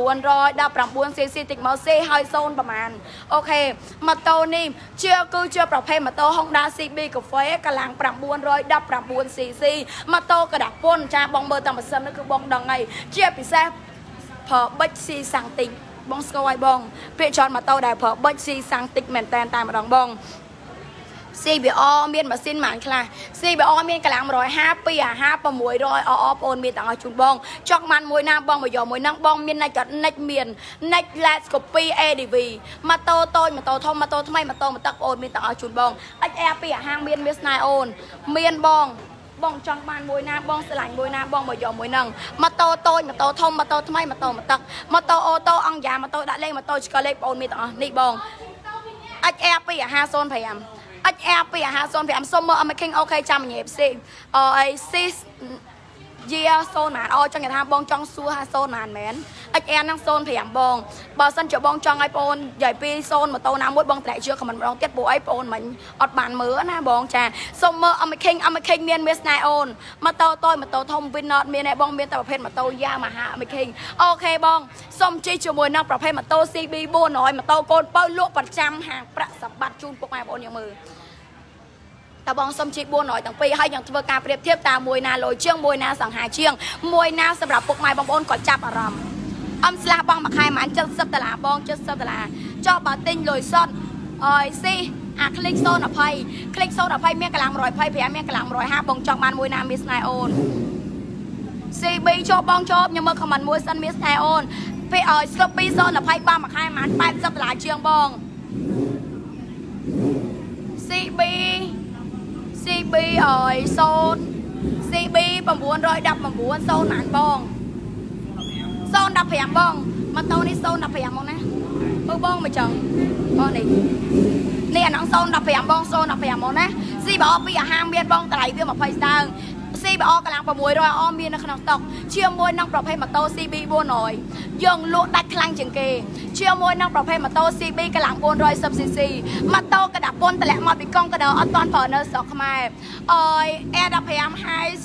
919cc តិចមកសេហើយ0ប្រហែលអូខេម៉ូតូនេះគឺជាប្រភេទម៉ូតូ Honda CB Cafe កម្លាំង919cc ម៉ូតូកដាក់ពន្ធចាបងមើលតាមម៉ាស៊ីននេះគឺបងដឹងហើយជាពិសេសប្រើប៊ិចស៊ីសាំងតិចបងស្គាល់ហើយបងពាក្យច្រើនម៉ូតូដែលប្រើប៊ិចស៊ីសាំងតិចមែនតែនតែម្ដងបង CBR មានម៉ាស៊ីនម៉ានខ្លះ CBR មានកម្លាំង150 250 600បងអូនមានទាំងអស់ជូនបងចង់បានមួយណាបងមកយកមួយហ្នឹងបងមានNextមាន Next Last Copy ADV ម៉ូតូតូចម៉ូតូធំម៉ូតូថ្មីម៉ូតូមកទឹកបងអូនមានទាំងអស់ជូនបង XR ពីអាហាងមានស្នេហ៍អូនមានបងចង់បានមួយណាបងស្រឡាញ់មួយណាបងមកយកមួយហ្នឹងម៉ូតូតូចម៉ូតូធំម៉ូតូថ្មីម៉ូតូមកទឹកម៉ូតូអូតូអង្គយ៉ាម៉ូតូដាក់លេខម៉ូតូឆ្កលេខបងអូនមានទាំងអស់នេះបង XR ពីអាហាង05XR ពីអាហារ05សុំមើល King អូខេចាំញ៉េផ្សេងអីស៊ីយា0ណានចង់និយាយថាបងចង់សួរ50ណានមែន XR ហ្នឹង05បងបើសិនជាបងចង់ឲ្យបងអូននិយាយពី0ម៉ូតូណាមួយបងតម្លាក់ជឿខមមិនម្ដងទៀតព្រោះអីបងអូនមិនអត់បានមើលណាបងចាសុំមើល King មានស្នេហ៍អូនម៉ូតូតូចម៉ូតូធំ Winner មានឯបងមានតែប្រភេទម៉ូតូ Yamaha King អូខេបងសុំជិះជាមួយនឹងប្រភេទម៉ូតូ CB 400ម៉ូតូកូនបើលក់ប្រចាំហាងប្រាក់សម្បត្តិជូនពុកម៉ែបងអូនយ៉ាងមើលតើបងសុំជី400ទាំងពីរហើយยังធ្វើការប្រៀបធៀបតាមមួយណាលុយជាងមួយណាសង្ហាជាងមួយណាសម្រាប់ពុកម៉ែបងប្អូនក៏ចាប់អារម្មណ៍អំស្លាបងមួយខែប្រហែល$70បង$70ចុះបើទិញលុយសុទ្ធអើយស៊ីអាคลิก020คลิก020មានកម្លាំង125មានកម្លាំង150បងចង់បានមួយណាមានស្នេហ៍អូន CB ចូលបងចូលខ្ញុំមើលខមមិនមួយសិនមានស្នេហ៍អូនពេលឲ្យស្គប់2 020បងមួយខែប្រហែល$80ជាងបង CB អើយ0 CB 919 0ណានបង015បងម៉ូតូនេះ015បងណាមើលបងមកចឹងបងនេះអាហ្នឹង015បង015បងណា CBR ពីអាហារមានបងតម្លៃវា20ស្តើង CBR កម្លាំង600មាននៅក្នុងស្តុកជាមួយនឹងប្រភេទម៉ូតូ CB 400យើងលក់ដាច់ខ្លាំងជាងគេជាមួយនឹងប្រភេទម៉ូតូ CB កម្លាំង 410cc ម៉ូតូកដាក់ពន្ធតម្លាក់មកពីកង់កដោអត់តាន់ប្រើនៅស្រុកខ្មែរអើយ Air15 Highs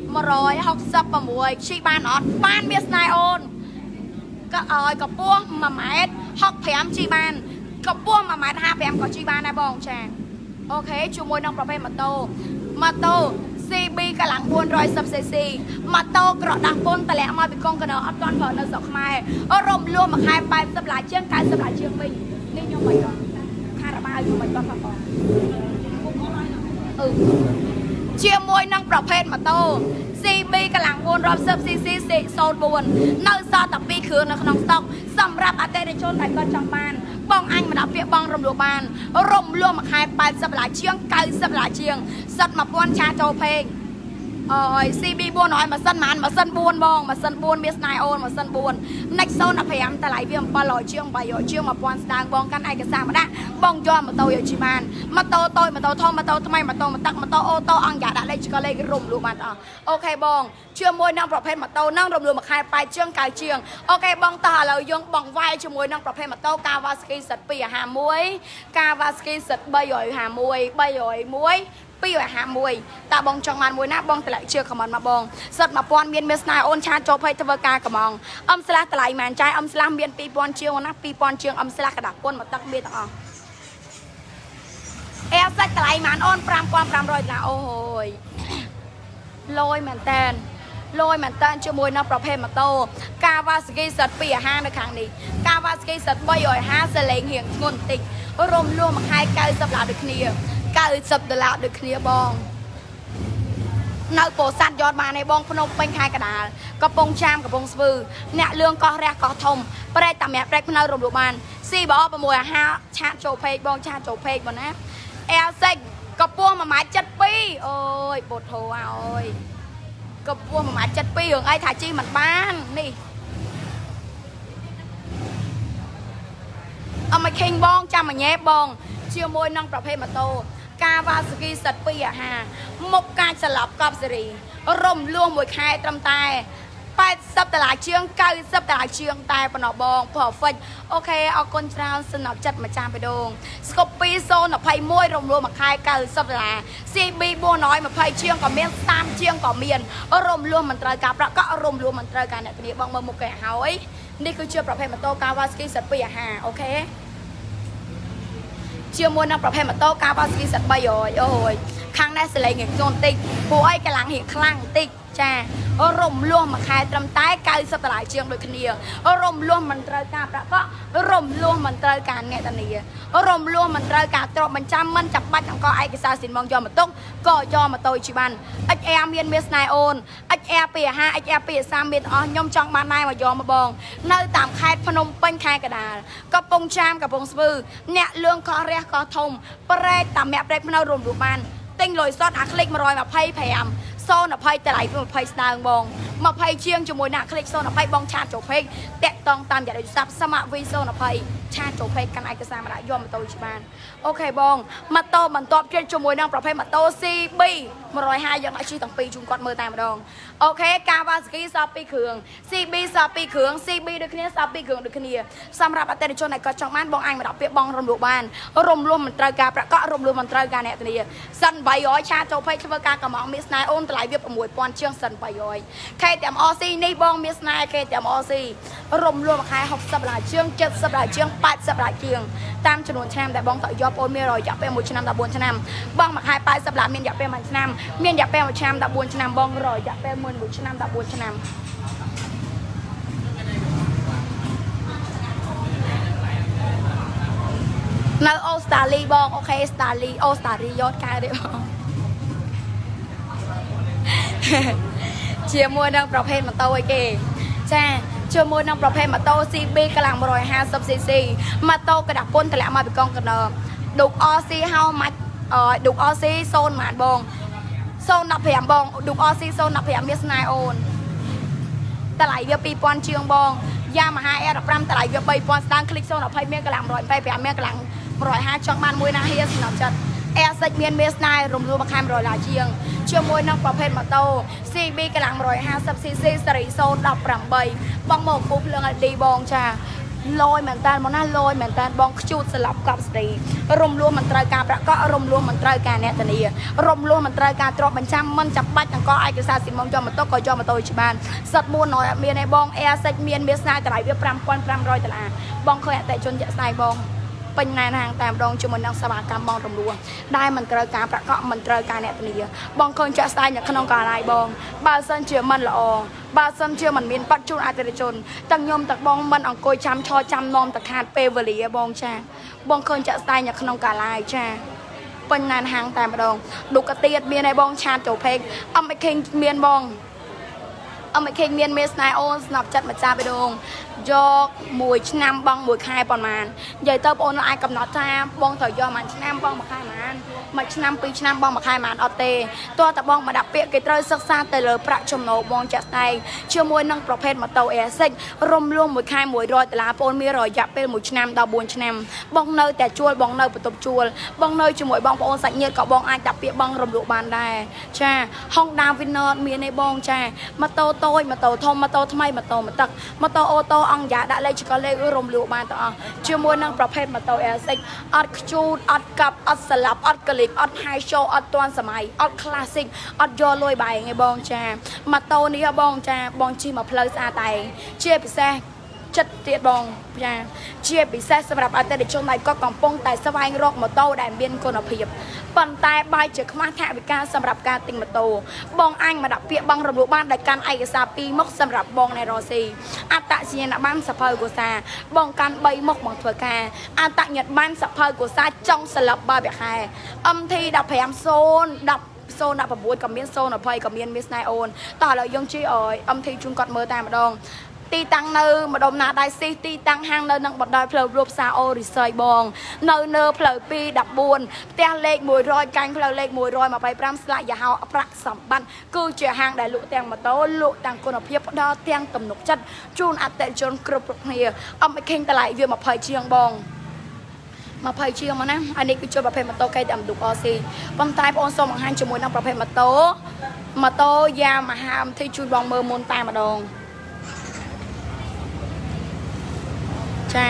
166ជីបានអត់បានមានស្នេហ៍អូនក៏ឲ្យកម្ពស់1ម៉ែត្រ65ជីបានកម្ពស់1ម៉ែត្រ55ក៏ជីបានដែរបងចាអូខេជាមួយនឹងប្រភេទម៉ូតូCB កម្លាំង 410cc ម៉ូតូក្រដាស់ពន្ធតម្លាក់មកពីកងកណៅអត់ទាន់ប្រើនៅស្រុកខ្មែររំលោះមួយខែ$80ជាង$90ជាងវិញនេះខ្ញុំមិនខារ៉ាបាវខ្ញុំមិនបោះផង chia môi năngประเภทmà tô CB กำลังวนรอบเซิร์ฟ CC โซนบนเนื้อซอตับปีคือในขนมตอกสำหรับอาเตในชนไหนก็จังบ้านบ้องอันมาดับเปียบ้องรวมรวมบ้านรวมรวมมาขายไปสับหลายเชียงไก่สับหลายเชียงสัตว์มาป้อนชาโจเพลงCB บัวน้อยมาสั้นมันมาสั้นบวนบองมาสั้นบวนเมียสไนโอนมาสั้นบวนนักโซนพยายามแต่ไหลเวียงปลาลอยเชียงใบหอยเชียงมาป้อนสตางบองกันไอ้กระซังมาได้บ้องยอมมาโตอยู่จีมันมาโตโตมาโตทองมาโตทำไมมาโตมาตักมาโตโอโตอังยาดอะไรก็เลยรวมรวมมันโอเคบองเชื่อมวยนั่งประเภทมาโตนั่งรวมรวมมาขายไปเชียงไก่เชียงโอเคบองตาเรายงบองไหวเชื่อมวยนั่งประเภทมาโตกาวาสกีสัตว์ปีหามวยกาวาสกีสัตว์ใบหอยหามวยใบหอยมวยปีหามวยตาบองจังมันมวยนะบองแต่ละเชื่อขมันมาบองสัตว์มาปอนเมียนเมสนาโอนชาโจเพย์ทวกากระมองสลาตะไหลแมนใจสลาเมียนปีปอนเชียงนะปีปอนเชียงสลากระดับปนมาตักเบียต่อสัตว์ตะไหลแมนโอนปรามความปรามรอยละโอ้ยลอยแมนแตนลอยแมนแตนเชื่อมวยนักประเภทมาโตกาวาสกีสัตว์ปีห้าในครั้งนี้กาวาสกีสัตว์ใบหอยห้าเสลงเหี่ยงงนติรวมรวมมาให้ไก่สับหลาดึกเนียการสับเดลาดึกเนียบองนักโปสัตยอดมาในบองพนมเป็นใครกระดาษกระปงชามกระปงสปือเนี่ยเรื่องกอแรกกอทมประเดี๋ยวตามแม่ประเดี๋ยวพนักรวมรวมมันซีบอประมวยห้าชาโจเพกบองชาโจเพกบนนะเซ็กกระปวงมาหมายจัดปีโอ้ยปวดหัวโอ้ยกระปวงมาหมายจัดปีอย่างไอ้ถ่ายจีมันบ้านนี่เอามาเข่งบองจำมาแย่บองเชื่อมวยนั่งประเภทมาโตกาวาสกีสัตว์ปีหามกการสลับกับสิริร่มล่วงมวยคายตรำตายไปสับตลาดเชียงไก่สับตลาดเชียงตายปนบองพอฟันโอเคเอาคนชาวสนับจัดมาจามไปดงสกปปีโซนไพ่มวยร่มล่วงมาคายไก่สับตลาดซีบีบัวน้อยมาไพ่เชียงกับเมียนตามเชียงกับเมียนร่มล่วงมันตรายกาประก็ร่มล่วงมันตรายการเนี่ยทีนี้บองมามุกแก่เฮาไอ้นี่คือเชื่อประเภทมาโตกาวาสกีสัตว์ปีโอเคเชื่อมวยนักประเภทมาโตกาวาสกีสัตว์ใบหอยโอ้ยข้างในสลายเงี้ยโจนติกผู้ไอ้กำลังเห็นคลั่งติกจ้าร่มล่วงมาคายตรำใต้ไก่สัตว์หลายเชียงโดยคเนียร่มล่วงมันตรายการประก็ร่มล่วงมันตรายการเนี่ยตอนนี้ร่มล่วงมันตรายการตรมันจำมันจับบัตรของก็ไอ้กษาสินมองยอมมาต้องก็ยอมมาโตชิบันไอ้เมียนเมสไนโอนไอ้เปียห้าไอ้เปียสามเมียนยอมจังมานายมายอมมาบองเนื้อตามคายพนมเป็นคายกระดาษก็ปงชามกับปงสบือเนี่ยเรื่องคอเรียกคอทมประเรศตามแม่ประเรศพนารวมดูมันติ้งลอยซอดอักเล็กมารอยมาไพ่พยายามโซนอภัยแต่ไหลเป็นอภัยสตางบองมาไพ่เชียงจมูกหนักคลิกโซนอภัยบองชาโจเพกแตะตองตามอย่าได้ซับสมาวิโซนอภัยชาโจเพกกันไอกระซามาละยอมมาโตชิบานโอเคบองมาโตมันตอบเชียงจมูกนั่งประเภทมาโตซีบีมารอยห้ายังอาชีพต่างปีจุงกอดมือตามมาดองโอเคกาวาสกีซาปีเขืองซีบีซาปีเขืองซีบีด้วยគ្នាซาปีเขืองด้วยគ្នាสำหรับอัตเตอร์ชนในกอดจังมันบองอังมาดับเปียบองรวมรวมบ้านรวมรวมมันตรายการประก็รวมรวมมันตรายการเนี่ยตัวนี้สันใบย้อยชาโจเพกชเวกากระหม่อมมิสไนโอนตไหลเวียบประมวยปอนเชียงสันใบย้อยใครแต่ออซีนี่บองมิสไนใครแต่ออซีรวมรวมใครหกสัปดาห์เชียงเจ็ดสัปดาห์เชียงแปดสัปดาห์เชียงตามจำนวนชนแต่บองต่อยอปอนเมียรอยจะเป็นมวยชนแต่บนชนบองมาใครไปสัปดาห์เมียนอยากเป็นมันชนเมียนอยากเป็นมันชนแต่บนชนบองรอยอยากเป็นมวยชนแต่บนชนในโอสตาลีบองโอเคสตาลีโอสตาลียอดกายเดี๋ยวเชียร์มวยนักประเภทมาโตไอเก๋ใช่เชียร์มวยนักประเภทมาโตซีบีกำลัง150 ซีซีมาโตกระดับป้นแต่ละมาเป็นกองกันเดิมดุกออซีเฮามัดดุกออซีโซนหมานบองโซนนับแผงบองดุกออซีโซนนับแผงเมสไนโอนแต่ไหลเวียปีปอนเชียงบองยามาหาแอร์รับรำแต่ไหลเวียปีปอนสตางคลิกโซนนับไพ่เมียกำลัง100ไปแผงเมียกำลัง150จังมันมวยนาเฮียสนับจัดเซ็กเมียนเมสไนรวมรวมมาคาย100หลายเชียงเชื่อมวยนักประเภทมาโตซีบีกำลัง150 ซีซีสรีโซนดับปรำใบบองหมกปุ๊บเรื่องดีบองจ้าลอยเหมือนกันมันน่าลอยเหมือนกันบองจูดสลับกับสตรีรวมรวมมันตรายการประก็รวมรวมมันตรายการเนี่ยตอนนี้รวมรวมมันตรายการตรอกมันจำมันจับบัตรอย่างก็ไอกระซาสิมองจอมันโตก็จอมันโตชิบานสัตว์มูลหน่อยเมียในบองเซ็กเมียนเมสไนแต่ไหลเวียปรำปอนปรำรอยตลาดบองเคยแต่จนจะใส่บองเป็นนายทางตามรองจมูกนักสมากรรมบองรวมรวมได้มันตรายการประก็มันตรายการเนี่ยตอนนี้บองเคยจะใส่อย่างขนมกาลายบองบาสันเชื่อมันละอองบาสันเชื่อมันมีปัจจุบันอาจจะจนตั้งยมตักบองมันอังโกยจำชอจำนอมตะขาดเปเวลีบองชาบองเคยจะใส่อย่างขนมกาลายชาปពេញណានហាងតែម្ដងឌុកទៀតមានឲ្យបងឆាតចូលពេកអមខេងមានបងអមខេងមានមេស្នែអូនស្នាប់ចិត្តមកចាបេដងយកមួយឆ្នាំបងមួយខែប៉ុន្មាននិយាយទៅបងអូនអាចកំណត់ថាបងត្រូវយកមួយឆ្នាំបងមួយខែប៉ុន្មានមួយឆ្នាំពីរឆ្នាំបងមួយខែប៉ុន្មានអត់ទេតោះតែបងមកដាក់ពាក្យគេត្រូវសិក្សាទៅលើប្រាក់ចំណូលបងចាក់ស្ដែងជាមួយនឹងប្រភេទម៉ូតូ Airsick រំលងមួយខែ$100បងអូនមានរយៈពេល1ឆ្នាំដល់4ឆ្នាំបងនៅតែជួលបងនៅបន្ទប់ជួលបងនៅជាមួយបងប្អូនសាច់ញាតិក៏បងអាចដាក់ពាក្យបងរំលងបានដែរចា Honda Winner មានទេបងចាម៉ូតូតូចម៉ូតូធំម៉ូតូថ្មីម៉ូតូមកទឹកម៉ូតូអូតូអង្គយ៉ាដាក់លេខក៏លេខរំលងបានទាំងអស់ជាមួយនឹងប្រភេទម៉ូតូ Airsick អត់ខ្ជូតអត់កាប់អត់ស្លាប់អត់ក្លីបអត់ high show អត់ទាន់សម័យអត់ classic អត់យកលុយបែងឯងបងចាម៉ូតូនេះបងចាបងជិះមកផ្លូវស្អាតតែជាពិសេសចិត្តទៀតបងចាជាពិសេសសម្រាប់អតិថិជនដែលគាត់កំពុងតែស្វែងរកម៉ូតូដែលមានគុណភាពប៉ុន្តែបាយជាខ្មាស់ថវិកាសម្រាប់ការទិញម៉ូតូបងអញមកដាក់ពាក្យបងរំលោភបានដោយកាន់ឯកសារ2មុខសម្រាប់បងនៃរស់ស៊ីអត្តសញ្ញាណប័ណ្ណសភៅកុសាបងកាន់3មុខបងធ្វើការអត្តញ្ញាណប័ណ្ណសភៅកុសាចុងស្លាប់បើខែ MT 150 019ក៏មាន020ក៏មានមានស្នែអូនតោះឥឡូវយើងជិះឲ្យ MT ជូនគាត់មើលតែម្ដងទីតាំងនៅម្ដុំណាដៃស៊ីទីតាំងហាងនៅនឹងបណ្ដោយផ្លូវរូបសាអូរិស័យបងនៅផ្លូវ214ផ្ទះលេខ100កាញ់ផ្លូវលេខ125ស្លាកយហោប្រាក់សម្បត្តិគឺជាហាងដែលលក់ទាំងម៉ូតូលក់ទាំងគុណភាពផ្ដល់ទាំងទំនុកចិត្តជូនអតិថិជនគ្រប់គ្នាអមខេងតម្លៃវា20ជាងបង20ជាងមកណាអានេះគឺជាប្រភេទម៉ូតូ KTM Duke RC ប៉ុន្តែបងអូនសូមបង្ហាញជាមួយនឹងប្រភេទម៉ូតូយ៉ាមហា MT ជូនបងមើលមុនតែម្ដងចា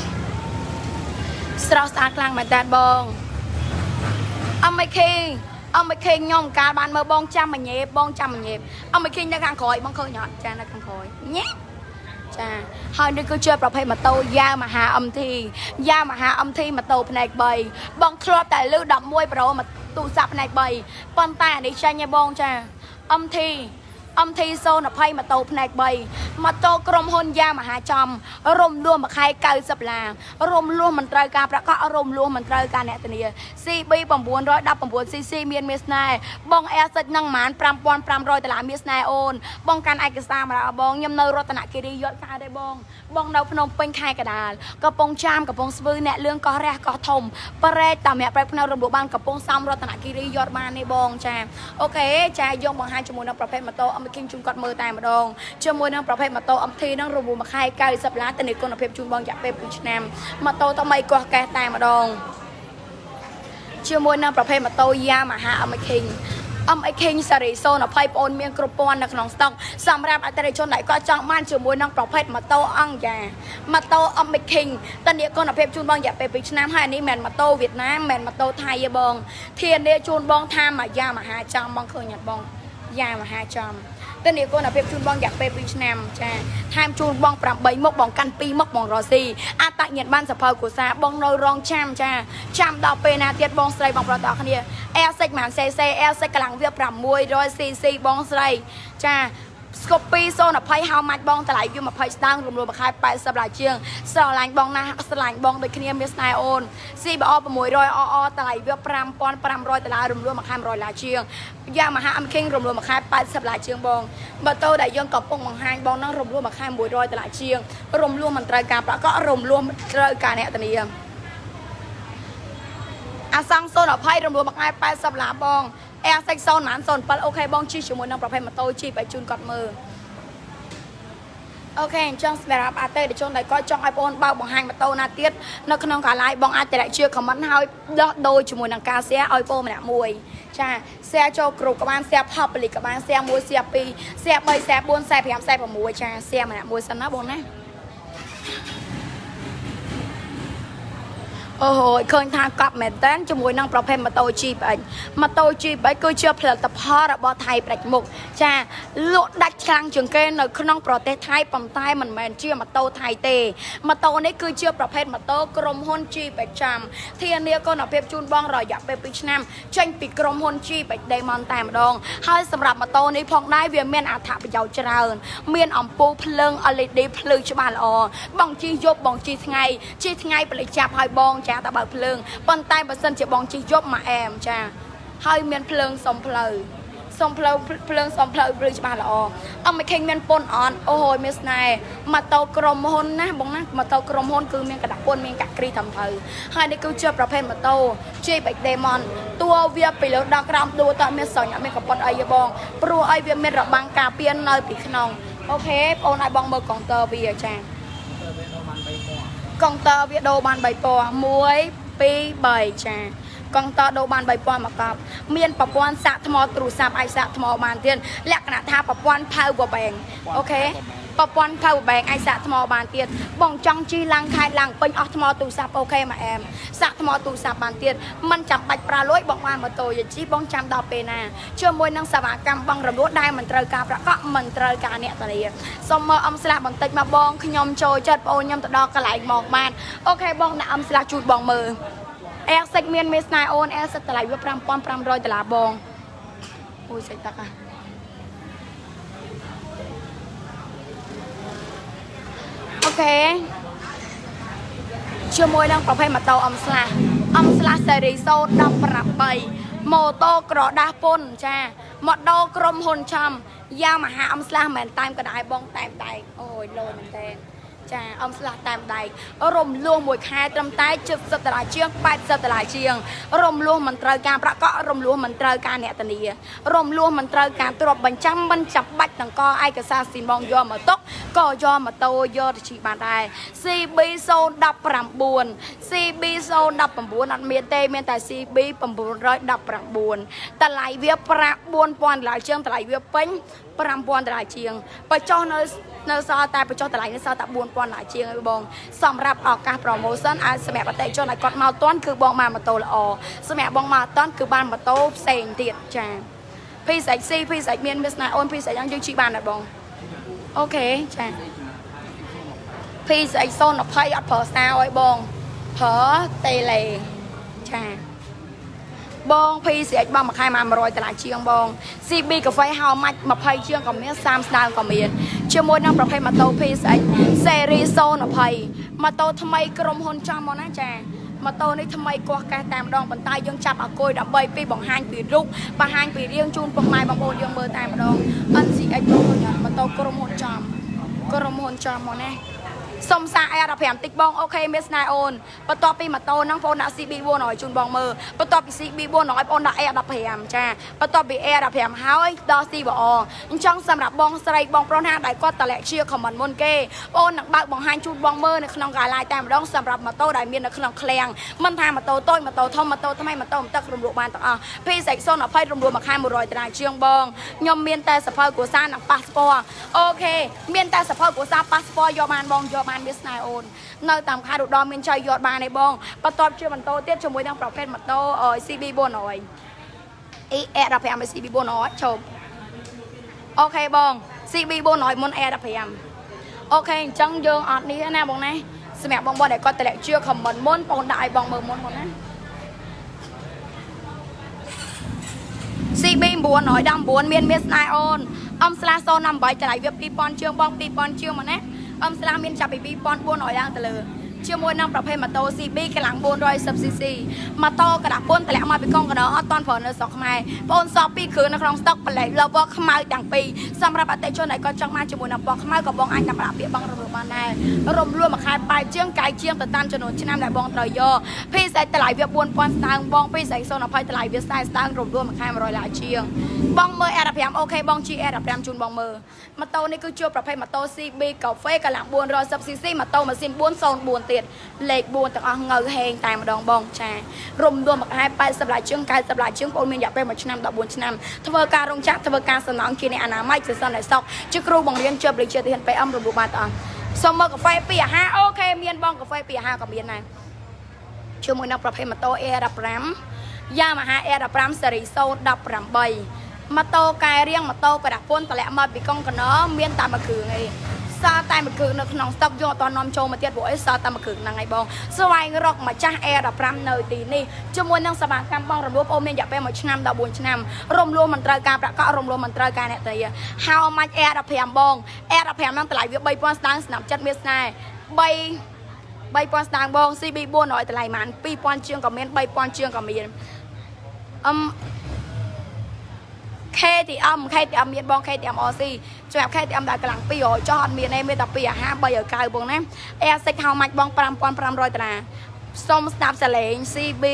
ស្រស់ស្អាតខ្លាំងមែនតើបងអមខេងខ្ញុំកាលបានមើលបងចាំមញេបងចាំមញេអមខេងនៅខាងក្រោយបងឃើញអត់ចានៅខាងក្រោយញ៉េចាហើយនេះគឺជាប្រភេទម៉ូតូយ៉ាមហា MT ម៉ូតូផ្នែក3បងធ្លាប់តែលើ11 Pro មកទូរស័ព្ទផ្នែក3ប៉ុន្តែអានេះចាញ់ឯងបងចា MT 020ម៉ូតូផ្នែក3ម៉ូតូក្រុមហ៊ុនយ៉ាមហាចំរំលោះមួយខែ90ឡារំលោះមិនត្រូវការប្រាក់កក់រំលោះមិនត្រូវការអ្នកធានា CB 919cc មានស្នែបង Airsick នឹងប្រហែល$5,500មានស្នែអូនបងកាន់ឯកសារមកដល់បងខ្ញុំនៅរតនគិរីយត្តកើតទេបងនៅភ្នំពេញខេត្តកណ្ដាលកំពង់ចាមកំពង់ស្ពឺអ្នកលឿងកោះរះកោះធំប្រែកតាមាក់ប្រែកភ្នៅរំលោះបានកំពង់សំរតនគិរីយត្តបានទេបងចាអូខេចាយកបង្ហាញជាមួយនឹងប្រភេទម៉ូតូអមគិងជូនគាត់មើលតែម្ដងជាមួយនឹងប្រភេទម៉ូតូ MT នឹងរំលោះមួយខែ90ឡាទៅនៃគុណភាពជូនបងរយៈពេល2ឆ្នាំម៉ូតូថ្មីកោះកេះតែម្ដងជាមួយនឹងប្រភេទម៉ូតូយ៉ាមហាអមខេងសេរី020បងអូនមានគ្រប់ព័ន្ធនៅក្នុងស្តុកសម្រាប់អតិថិជនដែលគាត់ចង់បានជាមួយនឹងប្រភេទម៉ូតូអង្គយ៉ាម៉ូតូអមខេងតនីគុណភាពជូនបងរយៈពេល2ឆ្នាំហើយនេះមិនមែនម៉ូតូវៀតណាមមិនមែនម៉ូតូថៃទេបងធានាជូនបងថាមកយ៉ាមហាចំបងឃើញអត់បងយ៉ាមហាចំតនីគុណភាពជូនបងរយៈពេល2ឆ្នាំចាថែមជូនបង8មុខបងកាន់2មុខបងរស់ស៊ីអត្តញ្ញាណប័ណ្ណសភៅកុសាបងនៅរងចាំចាចាំដល់ពេលណាទៀតបងស្រីបងប្រុសទាំងគ្នា Airsick ម៉ាន CC Airsick កម្លាំងវា 600cc បងស្រីចាស្គប់220ហៅម៉ាច់បងតម្លៃវា20ស្តើងរំលោះមួយខែ80ឡាជាងស្រឡាញ់បងណាស្រឡាញ់បងដូចគ្នាមានស្នែអូន CBR 600 RR តម្លៃវា$5,500រំលោះមួយខែ100ឡាជាងយ៉ាមហា MK រំលោះមួយខែ80ឡាជាងបងម៉ូតូដែលយើងកំពុងបង្ហាញបងនឹងរំលោះមួយខែ$100ជាងរំលោះមិនត្រូវការប្រាក់ក៏រំលោះត្រូវការអ្នកធានាអាសង់020រំលោះមួយខែ80ឡាបង Airsick 007អូខេបងជិះជាមួយនឹងប្រភេទម៉ូតូជីបឲ្យជូនគាត់មើលអូខេអញ្ចឹងសម្រាប់អតិថិជនដែលគាត់ចង់ឲ្យបងបើកបង្ហាញម៉ូតូណាទៀតនៅក្នុងការ live បងអាចdirect ជា comment ហើយដោះដូរជាមួយនឹងការ share ឲ្យបងម្នាក់មួយចា share ចូលក្រុមក៏បាន share public ក៏បាន share 1 share 2 share 3 share 4 share 5 share 6ចា share ម្នាក់មួយសិនណាបងណាអូហូឃើញថាកប់មែនតើជាមួយនឹងប្រភេទម៉ូតូ GPX ម៉ូតូ GPX គឺជាផលិតផលរបស់ថៃផ្ដាច់មុខចាលក់ដាច់ខ្លាំងជាងគេនៅក្នុងប្រទេសថៃប៉ុន្តែមិនមែនជាម៉ូតូថៃទេម៉ូតូនេះគឺជាប្រភេទម៉ូតូក្រុមហ៊ុន GPX ចាំធានាគុណភាពជូនបងរយៈពេល2ឆ្នាំចេញពីក្រុមហ៊ុន GPX Diamond តែម្ដងហើយសម្រាប់ម៉ូតូនេះផងដែរវាមានអត្ថប្រយោជន៍ច្រើនមានអំពូលភ្លើង LED ភ្លឺច្បាស់ល្អបងជិះយប់បងជិះថ្ងៃពលិចចាប់ឲ្យបងចាការតបើភ្លើងប៉ុន្តែបើសិនជាបងជិះយប់មកអែមចាហើយមានភ្លើងសុំផ្លូវសុំផ្លូវភ្លើងសុំផ្លូវព្រឺច្បាស់ល្អអត់មិនឃើញមានពុនអត់អូយមានស្នេហ៍ម៉ូតូក្រុមហ៊ុនណាបងណាម៉ូតូក្រុមហ៊ុនគឺមានកដាក់ពុនមានកាក់គ្រីត្រឹមត្រូវហើយនេះគឺជាប្រភេទម៉ូតូ G-Bike Demon តួវាពីលើដល់ក្រោមតួតើមានសញ្ញាមានកប៉ុតអីទេបងព្រោះអីវាមានរបាំងការពារនៅពីក្នុងអូខេបងឲ្យបងមើលកុងទ័រវាចាកុងទ័រវាដូរបាន3ពណ៌1 2 3ចាកុងតើដូរបាន3ពណ៌មកកប់មានប្រព័ន្ធសាកថ្មទូរស័ព្ទអាចសាកថ្មបានទៀតលក្ខណៈថាប្រព័ន្ធ power bank អូខេប្រព័ន្ធ power bank អាចសាកថ្មបានទៀតបងចង់ជិះឡើងខេត្តឡើងពេញអស់ថ្មទូរស័ព្ទអូខេមកអែមសាកថ្មទូរស័ព្ទបានទៀតមិនចាំបាច់ប្រើលុយបងបានម៉ូតូយាជីបងចាំដល់ពេលណាជាមួយនឹងសេវាកម្មបងរលួសដែលមិនត្រូវការប្រាក់កក់មិនត្រូវការអ្នកធានាសូមមើលអំស្លាស់បន្តិចមកបងខ្ញុំចូលចិត្តបងខ្ញុំទៅដល់កន្លែងមកបានអូខេបងដាក់អំស្លាស់ជូតបងមើលអែសិចមានមេស្នេហ៍អូនអែសិចតម្លៃវា$5,500បងអូយសិចតាក់អូខេជាមួយនឹងប្រភេទម៉ូតូអំស្លាស់ស៊េរី018ម៉ូតូក្រដាស់ពុនចាម៉ូតូក្រុមហ៊ុនចំយ៉ាងមហាអំស្លាស់មែនតែមកដៃបងតែមដែកអូយលោមែនតែចាអំស្លាស់តាមដៃរំលោះមួយខែត្រឹមតែ$70ជាង$80ជាងរំលោះមិនត្រូវការប្រាក់កក់រំលោះមិនត្រូវការអ្នកធានារំលោះមិនត្រូវការទ្រព្យបញ្ចាំមិនចាំបាច់ទាំងកឯកសារស៊ីបងយកមកទុកក៏យកម៉ូតូយកទៅជិះបានដែរ CB019 CB019 អត់មានទេមានតែ CB919 តម្លៃវាប្រាក់$4,000ជាងតម្លៃវាពេញ$5,000ជាងបើចុះនៅសល់តែបញ្ចុះតម្លៃនៅសល់តែ$4,000ជាងឯងបងសម្រាប់ឱកាស promotion ឲ្យសម្រាប់អតិថិជនឲ្យគាត់មកតាន់គឺបងបានម៉ូតូល្អសម្រាប់បងមកតាន់គឺបានម៉ូតូផ្សេងទៀតចាភីសាច់ C ភីសាច់មានស្នេហ៍អូនភីសាច់យ៉ាងយើងជិះបានដែរបងអូខេចាភីសាច់020អត់ប្រើសាអើយបងប្រើតេឡេចាបងភីស្អែកបងមួយខែមក$100ជាងបង CB កាហ្វេហៅម៉ាច់20ជាងក៏មាន30ស្ដើងក៏មានជាមួយនឹងប្រភេទម៉ូតូភីស្អែកស៊េរី020ម៉ូតូថ្មីក្រុមហ៊ុនចំមកណាចាម៉ូតូនេះថ្មីកោះកេះតែម្ដងប៉ុន្តែយើងចាប់អកុយដើម្បីពីបង្ហាញពីរូបបង្ហាញពីរាងជូនពុកម៉ែបងប្អូនយើងមើលតែម្ដង NCX ម៉ូតូក្រុមហ៊ុនចំមកណាសុំសារ R15 តិចបងអូខេមានស្នេហ៍អូនបន្ទាប់ពីម៉ូតូហ្នឹងបងដាក់ CB400 ជូនបងមើលបន្ទាប់ពី CB400 បងដាក់ R15 ចាបន្ទាប់ពី R15 ហើយដល់ CBR អញ្ចឹងសម្រាប់បងស្រីបងប្រុសណាដែលគាត់តម្លាក់ជា comment មុនគេបងនឹងបើកបង្ហាញជូនបងមើលនៅក្នុងកាឡាយតែម្ដងសម្រាប់ម៉ូតូដែលមាននៅក្នុងឃ្លាំងមិនថាម៉ូតូតូចម៉ូតូធំម៉ូតូថ្មីម៉ូតូទឹករំលោះបានទាំងអស់ P020 រំលោះមួយខែ$100ជាងបងខ្ញុំមានតែសភៅគ្រួសារនិងប៉ាសពតអូខេមានតែសភៅគ្រួសារប៉ាសពតយកបានបងយកបានមានស្នេហ៍អូននៅតាមខេត្តឧត្តរមានចៃយកបានឯបងបន្ទាប់ជាម៉ូតូទៀតជាមួយនឹងប្រភេទម៉ូតូ CB400 R15 CB400 ជប់អូខេបង CB400 មុន R15 អូខេអញ្ចឹងយើងអត់នេះណាបងណាសម្រាប់បងដែលគាត់តម្លាក់ជឿ comment មុនបងដាក់ឲ្យបងមើលមុនណា CB919 មានស្នេហ៍អូនអំស្លា018តម្លៃវា$2,000ជាងបង$2,000ជាងមកណាអំស្លាមានចាប់ពី$2,400យ៉ាងទៅលើជាមួយនឹងប្រភេទម៉ូតូ CB កម្លាំង 410cc ម៉ូតូកដាពុនតម្លាក់មកពីកងកណ្ដោអត់តន់ប្រើនៅស្រុកខ្មែរបងសក់ពីរគ្រឿងនៅក្នុងស្តុកប្លែកលើពណ៌ខ្មៅទាំងពីរសម្រាប់អតិថិជនដែលគាត់ចង់មកជាមួយនឹងពណ៌ខ្មៅក៏បងអាចតម្លាក់ពាក្យបងរំលោះបានដែររំលោះមួយខែបែបជាងកាយជាងទៅតាមចំនួនឆ្នាំដែលបងត្រូវយកភីស្អែកតម្លៃវា$4,000ស្ដើងបងភីស្អែក020តម្លៃវា40ស្ដើងរំលោះមួយខែ$100ជាងបងមើល R15 អូខេបងជី R15 ជូនបងមើលម៉ូតូនេះគឺជាប្រភេទម៉ូតូ CB កាហ្វេកម្លាំង 410cc ម៉ូតូម៉ាស៊ីន404ទៀតលេខ4ទាំងអស់ងើហេងតែម្ដងបងចារំលោះមួយខែ$80ជាង$90ជាងបងមានរយៈពេល1ឆ្នាំ14ឆ្នាំធ្វើការរោងចក្រធ្វើការសំណងជាអ្នកអនាម័យសិស្សនៃស្រុកជាគ្រូបង្រៀនជាបរិយាទាន PM រំលោះបានទាំងអស់សុំមើលកាហ្វេ250អូខេមានបងកាហ្វេ250ក៏មានដែរជាមួយនឹងប្រភេទម៉ូតូ R15 Yamaha R15 ស៊េរី018ម៉ូតូកែរៀងម៉ូតូកដាពុនតម្លាក់មកពីកុងកណ្ដោមានតែមួយគ្រឿងឯងសល់តែមួយគ្រឿងនៅក្នុងស្តុកយកអត់នាំចូលមកទៀតព្រោះអីសល់តែមួយគ្រឿងហ្នឹងឯងបងស្វែងរកម្ចាស់ R15 នៅទីនេះជាមួយនឹងសមាគមបងរំលោះអូនមានរយៈពេល1ឆ្នាំ14ឆ្នាំរំលោះមិនត្រូវការប្រាក់កក់រំលោះមិនត្រូវការអ្នកតាហៅមាច់ R15 បង R15 ហ្នឹងតម្លៃវា$3,000ស្ដើងស្នាប់ចិត្តមានស្នេហ៍3 3,000 ស្តាងបង CB 400តម្លៃម៉ាន 2,000 ជាងក៏មាន 3,000 ជាងក៏មាន KTM មានបង KTM RC សម្រាប់ KTM ដែលកម្លាំង200ចុះអត់មានទេមានតែ250 390បងណា Air6 ហៅម៉ាច់បង 5,500 ដុល្លារសុំស្ដាប់សលេង CB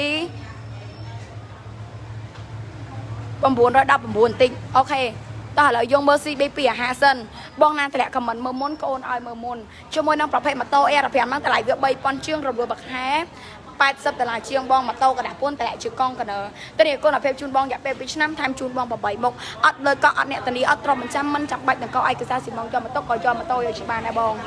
919តិចអូខេតោះឥឡូវយើងមើល CB 250សិនបងណាតម្លាក់ខមមិនមើលមុនកូនឲ្យមើលមុនជាមួយនឹងប្រភេទម៉ូតូ R5 ហ្នឹងតម្លៃវា 3,000 ជាងរំលោះបាក់ខែ 80 ដុល្លារជាងបងម៉ូតូកដាស់ពួនតម្លាក់ជាកង់កណើទៅនេះគុណភាពជូនបងរយៈពេល 2 ឆ្នាំថែមជូនបង8មុខអត់លើកក់អត់អ្នកធានាអត់ទ្រាំបញ្ចាំមិនចាំបាច់នឹងកោឯកសារស៊ីម៉ងយកម៉ូតូក៏យកម៉ូតូយកច្បាស់ដែរបង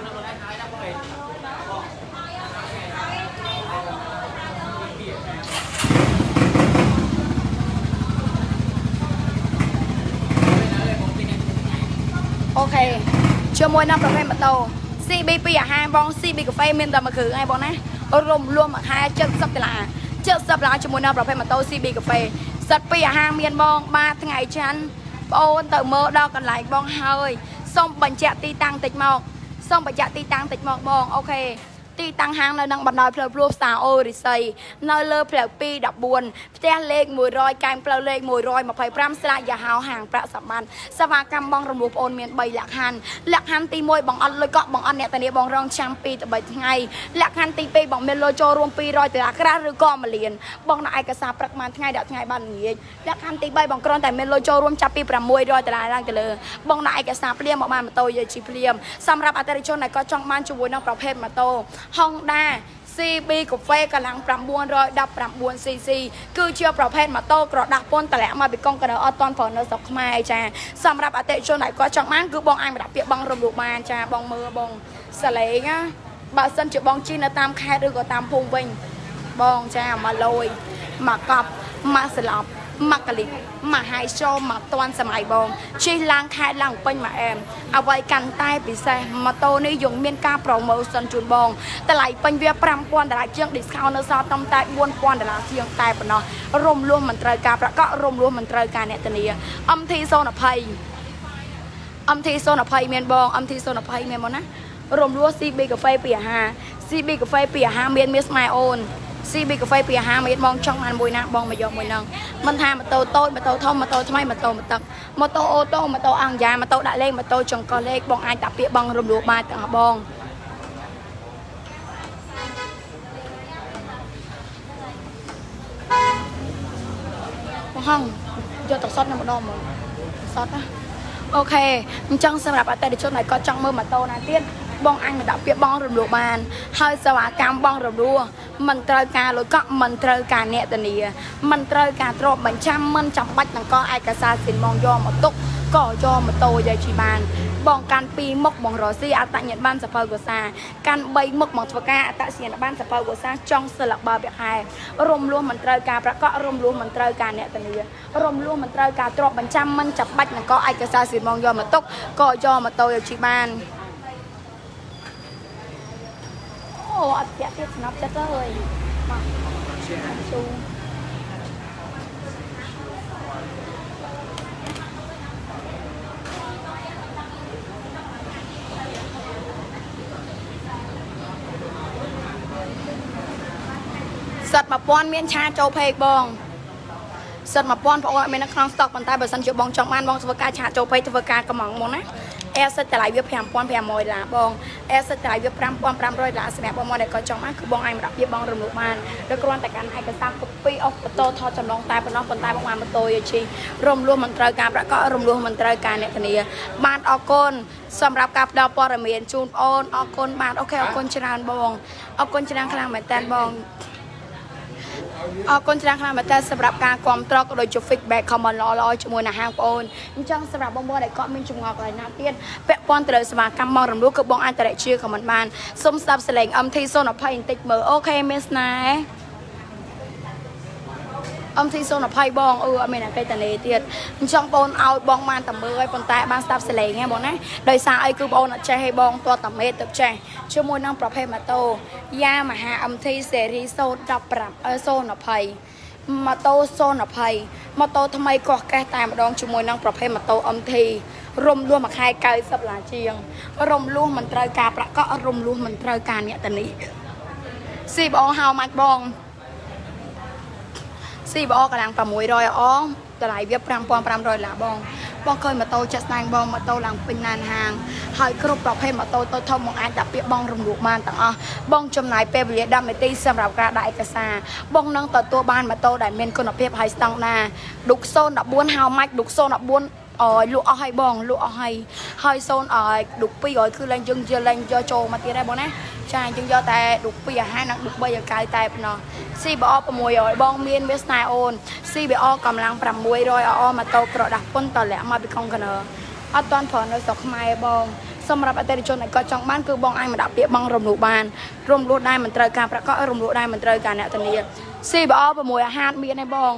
អូខេជាមួយនឹងប្រភេទម៉ូតូ CB 250បង CB កាហ្វេមានតែមួយគ្រឿងឯងបងណារំលោះមួយខែ70 ដុល្លារ70 ដុល្លារជាមួយនឹងប្រភេទម៉ូតូ CB កាហ្វេសិត250មានបងបាទថ្ងៃច័ន្ទបងអូនទៅមើលដល់កន្លែងបងហើយសូមបញ្ជាក់ទីតាំងតិចមកសូមបញ្ជាក់ទីតាំងតិចមកបងអូខេទីតាំងហាងនៅនឹងបណ្ដោយផ្លូវព្រោះផ្សារអូរិស័យនៅលើផ្លូវ214ផ្ទះលេខ100កែមផ្លូវលេខ125ស្រាកយ៉ាហោហាងប្រាក់សម្បត្តិសេវាកម្មបងរំលោះបងអូនមាន3លក្ខខណ្ឌលក្ខខណ្ឌទី1បងអត់លុយកក់បងអត់អ្នកធានាបងរងចាំ2ទៅ3ថ្ងៃលក្ខខណ្ឌទី2បងមានលុយចូលរួម200ដុល្លារក្រាស់ឬក៏1លានបងដាក់ឯកសារព្រឹកបានថ្ងៃដល់ថ្ងៃបានល្ងាចលក្ខខណ្ឌទី3បងគ្រាន់តែមានលុយចូលរួមចាប់ពី600ដុល្លារឡើងទៅលើបងដាក់ឯកសារភ្លាមមកបានម៉ូតូយាយជីភ្លាមសម្រាប់អតិថិជនដែលក៏ចង់បានជាមួយនឹងប្រភេទម៉ូតូHonda CB កាហ្វេកម្លាំង 919cc គឺជាប្រភេទម៉ូតូក្រដាស់ពន្ធតម្លាក់មកពីកុងកណើអត់តន់ប្រើនៅស្រុកខ្មែរចាសម្រាប់អតិថិជនដែលគាត់ចង់បានគឺបងអាចមកដាក់ពាក្យបងរំលោះបានចាបងមើលបងសលេងណាបើសិនជាបងជិះនៅតាមខេត្តឬក៏តាមភូមិវិញបងចាមកលយមកកប់មកស្លាប់មកកលិមកហាយโชว์មកតាន់សម័យបងជិះឡើងខេត្តឡើងពេញមកអែមអ្វីកាន់តែពិសេសម៉ូតូនេះយើងមានការ promotion ជូនបងតម្លៃពេញវា 5,000 ដុល្លារជាង discount នៅសល់តំតែ 4,000 ដុល្លារជាងតែប៉ុណ្ណោះរំលោះមិនត្រូវការប្រកបរំលោះមិនត្រូវការអ្នកធានា MT020 មានបង MT020 មានមកណារំលោះ CB កាហ្វេ250 CB កាហ្វេ250មានស្មែអូនCB កាហ្វេ250មានបងចង់បានមួយណាបងមកយកមួយហ្នឹងមិនថាម៉ូតូតូចម៉ូតូធំម៉ូតូថ្មីម៉ូតូមកទឹកម៉ូតូអូតូម៉ូតូអង្គយ៉ាម៉ូតូដាក់លេខម៉ូតូចង្កោះលេខបងអាចដាក់ពាក្យបងរំលោះបានទាំងអស់បងហងយកទឹកសុទ្ធនៅម្ដងមកសុទ្ធណាអូខេអញ្ចឹងសម្រាប់អតិថិជនដែលគាត់ចង់មើលម៉ូតូណាទៀតបងអញមកដាក់ពាក្យបងរំលោះបានហើយសេវាកម្មបងរំលោះមិនត្រូវការលុយកក់មិនត្រូវការអ្នកធានាមិនត្រូវការទ្រព្យបញ្ចាំមិនចាំបាច់នឹងកឯកសារសិនមកយកមកទុកក៏យកម៉ូតូយាយជីបានបងកាន់2មុខបងរស់ស៊ីអត្តញ្ញាណបានសភៅកសាកាន់3មុខមកធ្វើការអត្តសញ្ញាណបានសភៅកសាចង់សិលបើបខែរំលោះមិនត្រូវការប្រកបរំលោះមិនត្រូវការអ្នកធានារំលោះមិនត្រូវការទ្រព្យបញ្ចាំមិនចាំបាច់នឹងកឯកសារសិនមកយកមកទុកក៏យកម៉ូតូយាយជីបានអូអត់ទៀតស្នប់ចិត្តហើយមកជូសិត1000មានឆាចូលពេកបងសិត1000បងអត់មាននៅក្នុងស្តុកប៉ុន្តែបើសិនជាបងចង់បានបងធ្វើការឆាចូលពេកធ្វើការកំងមកណាAir6 តម្លៃវា 5,500 ដុល្លារបង Air6 តម្លៃវា 5,500 ដុល្លារសម្រាប់បងមកដែលគាត់ចង់បានគឺបងអាចមកដាក់ពាក្យបងរំលោះបានឬគ្រាន់តែកាន់ឯកសារ copy of បន្ទោថតចម្លងតែប៉ុណ្ណោះប៉ុន្តែបងបានម៉ូតូយាយជីរំលោះមិនត្រូវការប្រកបរំលោះមិនត្រូវការអ្នកធានាបានអរគុណសម្រាប់ការផ្ដល់ព័ត៌មានជូនបងអូនអរគុណបានអូខេអរគុណច្រើនបងអរគុណច្រើនខ្លាំងមែនតើបងអរគុណច្រើនខ្លាំងមែនតើសម្រាប់ការគាំទ្រក៏ដូចជា feedback comment ល្អៗជាមួយនឹងហាងបងអូនអញ្ចឹងសម្រាប់បងប្អូនដែលគាត់មានចម្ងល់កន្លែងណាទៀតពាក់ព័ន្ធទៅលើសេវាកម្មបងរំលោះគឺបងអាចតរជា comment បានសូមស្ដាប់សលេង MT020 បន្តិចមើលអូខេមានស្នេហ៍ MT020 បងអត់មានអកិច្ចតាទៀតអញ្ចឹងបងឲ្យបងបានតែមើលឲ្យប៉ុន្តែបានស្ដាប់សលេងហ៎បងណាដោយសារអីគឺបងអត់ចេះឲ្យបងទាត់តែមេទៅចេះជាមួយនឹងប្រភេទម៉ូតូ Yamaha MT Series 020 ម៉ូតូ020ម៉ូតូថ្មីកោះកេះតែម្ដងជាមួយនឹងប្រភេទម៉ូតូ MT រំលោះមួយខែ90 ដុល្លារជាងរំលោះមិនត្រូវការប្រាក់កក់រំលោះមិនត្រូវការអ្នកតានីซีบอฮาวมัดบองซีบอกำลังประมวยรอยอ๋อแต่หลายเวียบปรำรอยหลาบองเคยมาโตจัดนางบองมาโตหลังเป็นนานห่างหายครบประเภทมาโตทอมองอันดับเปียบองรวมลูกมันต่างบองจำนายเปรียดำในตีสำหรับกระดาษเอกสารบองนั่งต่อตัวบ้านมาโตได้เมนคนอภิบไฮสตังนาดุกโซนดับบ้วนฮาวมัดดุกโซนดับบ้วนลูกเอาให้บองลูกเอาให้โซนดุกปีคือแรงจึงจะแรงโจมาตีได้บองนะใช่จึงแต่ดุกปีให้นักดุกใบอย่างกายแต่ปนซีบอประมวยบองเมียนเวสไนโอนซีบอกำลังประมวยรอยมาโตกระดับพ้นต่อแหลมมาเป็นกองกันเนอตอนผ่อนในสกไม้บองสำหรับอัตราชนในกอจังบ้านคือบองไอมาดับเปียบองรวมลูกบ้านรวมลูกได้มันเตยการประกอบรวมลูกได้มันเตยการเนี่ยตอนนี้ซีบอประมวยฮาร์ดเมียนในบอง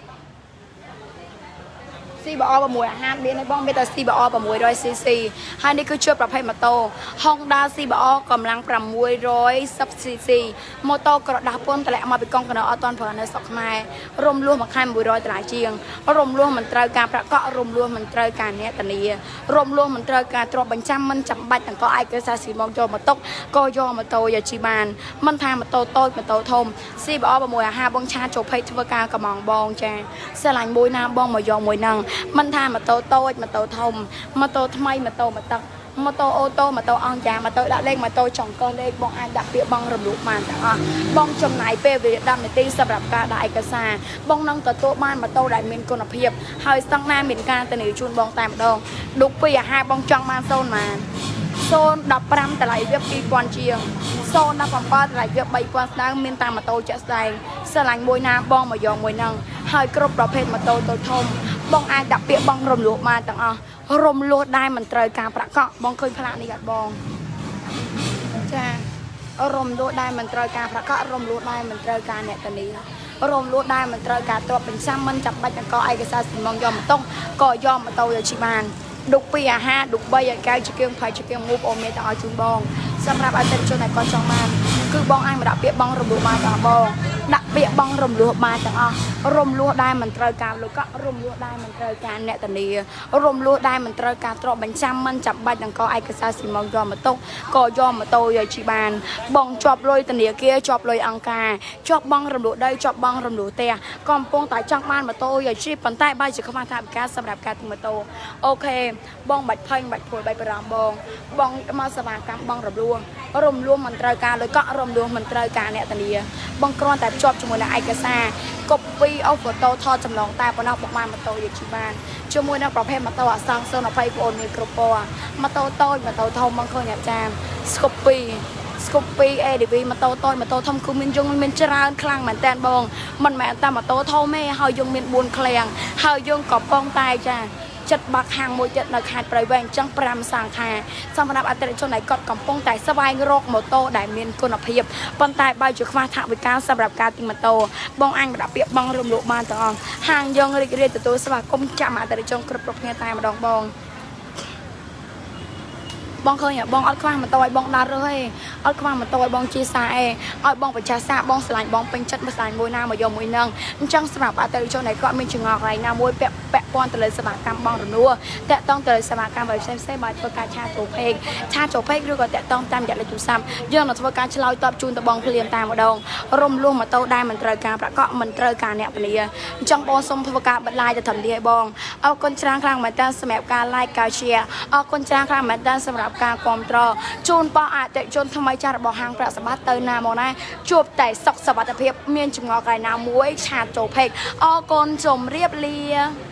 ซีบอประมวยห้ามเลี้ยงในบ้องเบต้าซีบอประมวย100ccให้นี่คือเชื่อประเภทมอเตอร์ฮองด้าซีบอกำลังประมวย110ccมอเตอร์กระดาษพ้นแต่ละมาเป็นกองกันเอาตอนผ่านในสกไม้รวมรวมมาค่ายมวย100ตลาดเชียงรวมรวมมันเตยการประกอบรวมรวมมันเตยการเนี่ยตอนนี้รวมรวมมันเตยการตรวจบัญชีมันจำบัตรแต่ก็ไอเกษตรสีมองโจมาตกก็ยอมาโตยาชีบานมันทางมาโตโต้มาโตทมซีบอประมวย5บองชาโจเพย์ทวการกระมองบองแจสลายมวยน้ำบองมายองมวยนังมันทามาโตโต้มาโตทมมาโตทำไมมาโตมาตักมาโตโอโต้มาโตอ่างยามาโตละเล็กมาโตจ่องก้อนเล็กบองอันดับเปียบองรำลุมันแต่บองจมไหนเปรียดำในตีสำหรับการได้เอกสารบองนั่งต่อโต๊ะบ้านมาโตได้เมนคนอภิบหายตั้งหน้าเมนการแต่หนีชุนบองตามดองดุกเปียหายบองจังมาโซนมาโซนดับปรำแต่ไหลเวียบปีกวนเชียงโซนดับปั๊มป้าแต่ไหลเวียบใบกวนดังเมนตามมาโตจะใส่สลายมวยน้ำบองมายองมวยนังหายกรบประเภทมาโตโตทมบองไอดับเปียบองรวมลูกมาต่างรวมลูกได้มันเตยการประกอบบองเคยพลาดนี่กับบองใช่รวมลูกได้มันเตยการประกอบรวมลูกได้มันเตยการเนี่ยตอนนี้รวมลูกได้มันเตยการตัวเป็นซ้ำมันจับใบกันก็ไอกระซาสิมองยอมมันต้องก็ยอมมาโตยาชิมานดุกปี5ดุกใบอย่างแก้วจะเกี่ยงไผ่จะเกี่ยงมูฟโอเมตเอาจุนบองสำหรับอันเป็นชนไหนก็จองมันคือบองไอมาดับเปียบองรวมลูกมาต่างบองดับเปียบองรวมลูกมาต่างรวมลูกได้มันเตยการลูกก็รวมลูกได้มันเตยการเนี่ยตอนนี้รวมลูกได้มันเตยการตรอบัญชีมันจับใบดังก็ไอกระซาสิมองยอมมาตกก็ยอมมาโตยาชิบานบองจอบลอยตอนนี้เกี้ยจอบลอยอังกาจอบบองรวมลูกได้จอบบองรวมลูกเตะก่อนปงตายจังมันมาโตยาชีปันใต้ใบจะเข้ามาทำการสำหรับการถึงมาโตโอเคบองบัดเพ่งบัดผวยใบประรามบองมาสมาการบองรวมรวมมันเตยการเลยก็รวมมันเตยการเนี่ยตอนนี้บองกรอนแต่จอบจมูกในไอกระซากบปีเอาฝนโตทอจำลองตาปนอกบอกมาโตยาชิบานจมูกในประเภทมาโตสังเซนอภัยโอนมีกรปมาโตโตมาโตทอมบางคนอยากจามสกปีเอดีวีมาโตโตมาโตทอมคือมินยงมินจราคลังเหมือนแตนบองมันแม่ตามาโตทอแม่เฮายงมินบุญแคลงเฮายงกอบปองตายจ้าจัดบักหางมวยจัดนักขาดปลายแหวงจังปรำสางคาสำหรับอัตราชนไหนกอดกำปองแต่สบายโรคโมโตได้เมียนคนอภิบปนตายใบจุกมาถาวิการสำหรับการติมาโตบองอังดับเปียบบองรวมลูกมาต่างหางยงเรียนตัวสวัสดิ์กรมจำอัตราชนกระปรกเงี้ยตายมาดองบองเคยเนี่ยบองอัดคว้างมาตัวบองดาเลยอัดคว้างมาตัวบองจีซาอัดบองประชาชาบองสลายบองเป็นจัดมาสลายมวยหน้ามายมวยนังจังสำหรับอัตราชนไหนก็มีจึงออกไรหน้ามวยแปะปอนตะเลยสมัครกรรมบองรนัวแต่ต้องตะเลยสมัครกรรมแบบเส้นใบประกาศชาโจเพกหรือก็แต่ต้องตามอย่างไรจุดซ้ำยื่นหลักประกาศชลอยตอบจูนตะบองเพลียมตามมาดองรวมมาโตได้มันเตยการประกอบมันเตยการเนี่ยปนีจังบองสมประกาศบัดลายจะทำดีบองเอาคนช้างครั้งเหมือนกันสมัยการไล่กาเชียเอาคนช้างครั้งเหมือนกันสำหรับการความตรอจูนปออาแต่จนทำไมจารบอกหางประสบัตเตอร์นามองได้จูบแต่สกสบัตเพียบเมียนจุงอไก่นามวยชาโจเพกออกนจมเรียบเลีย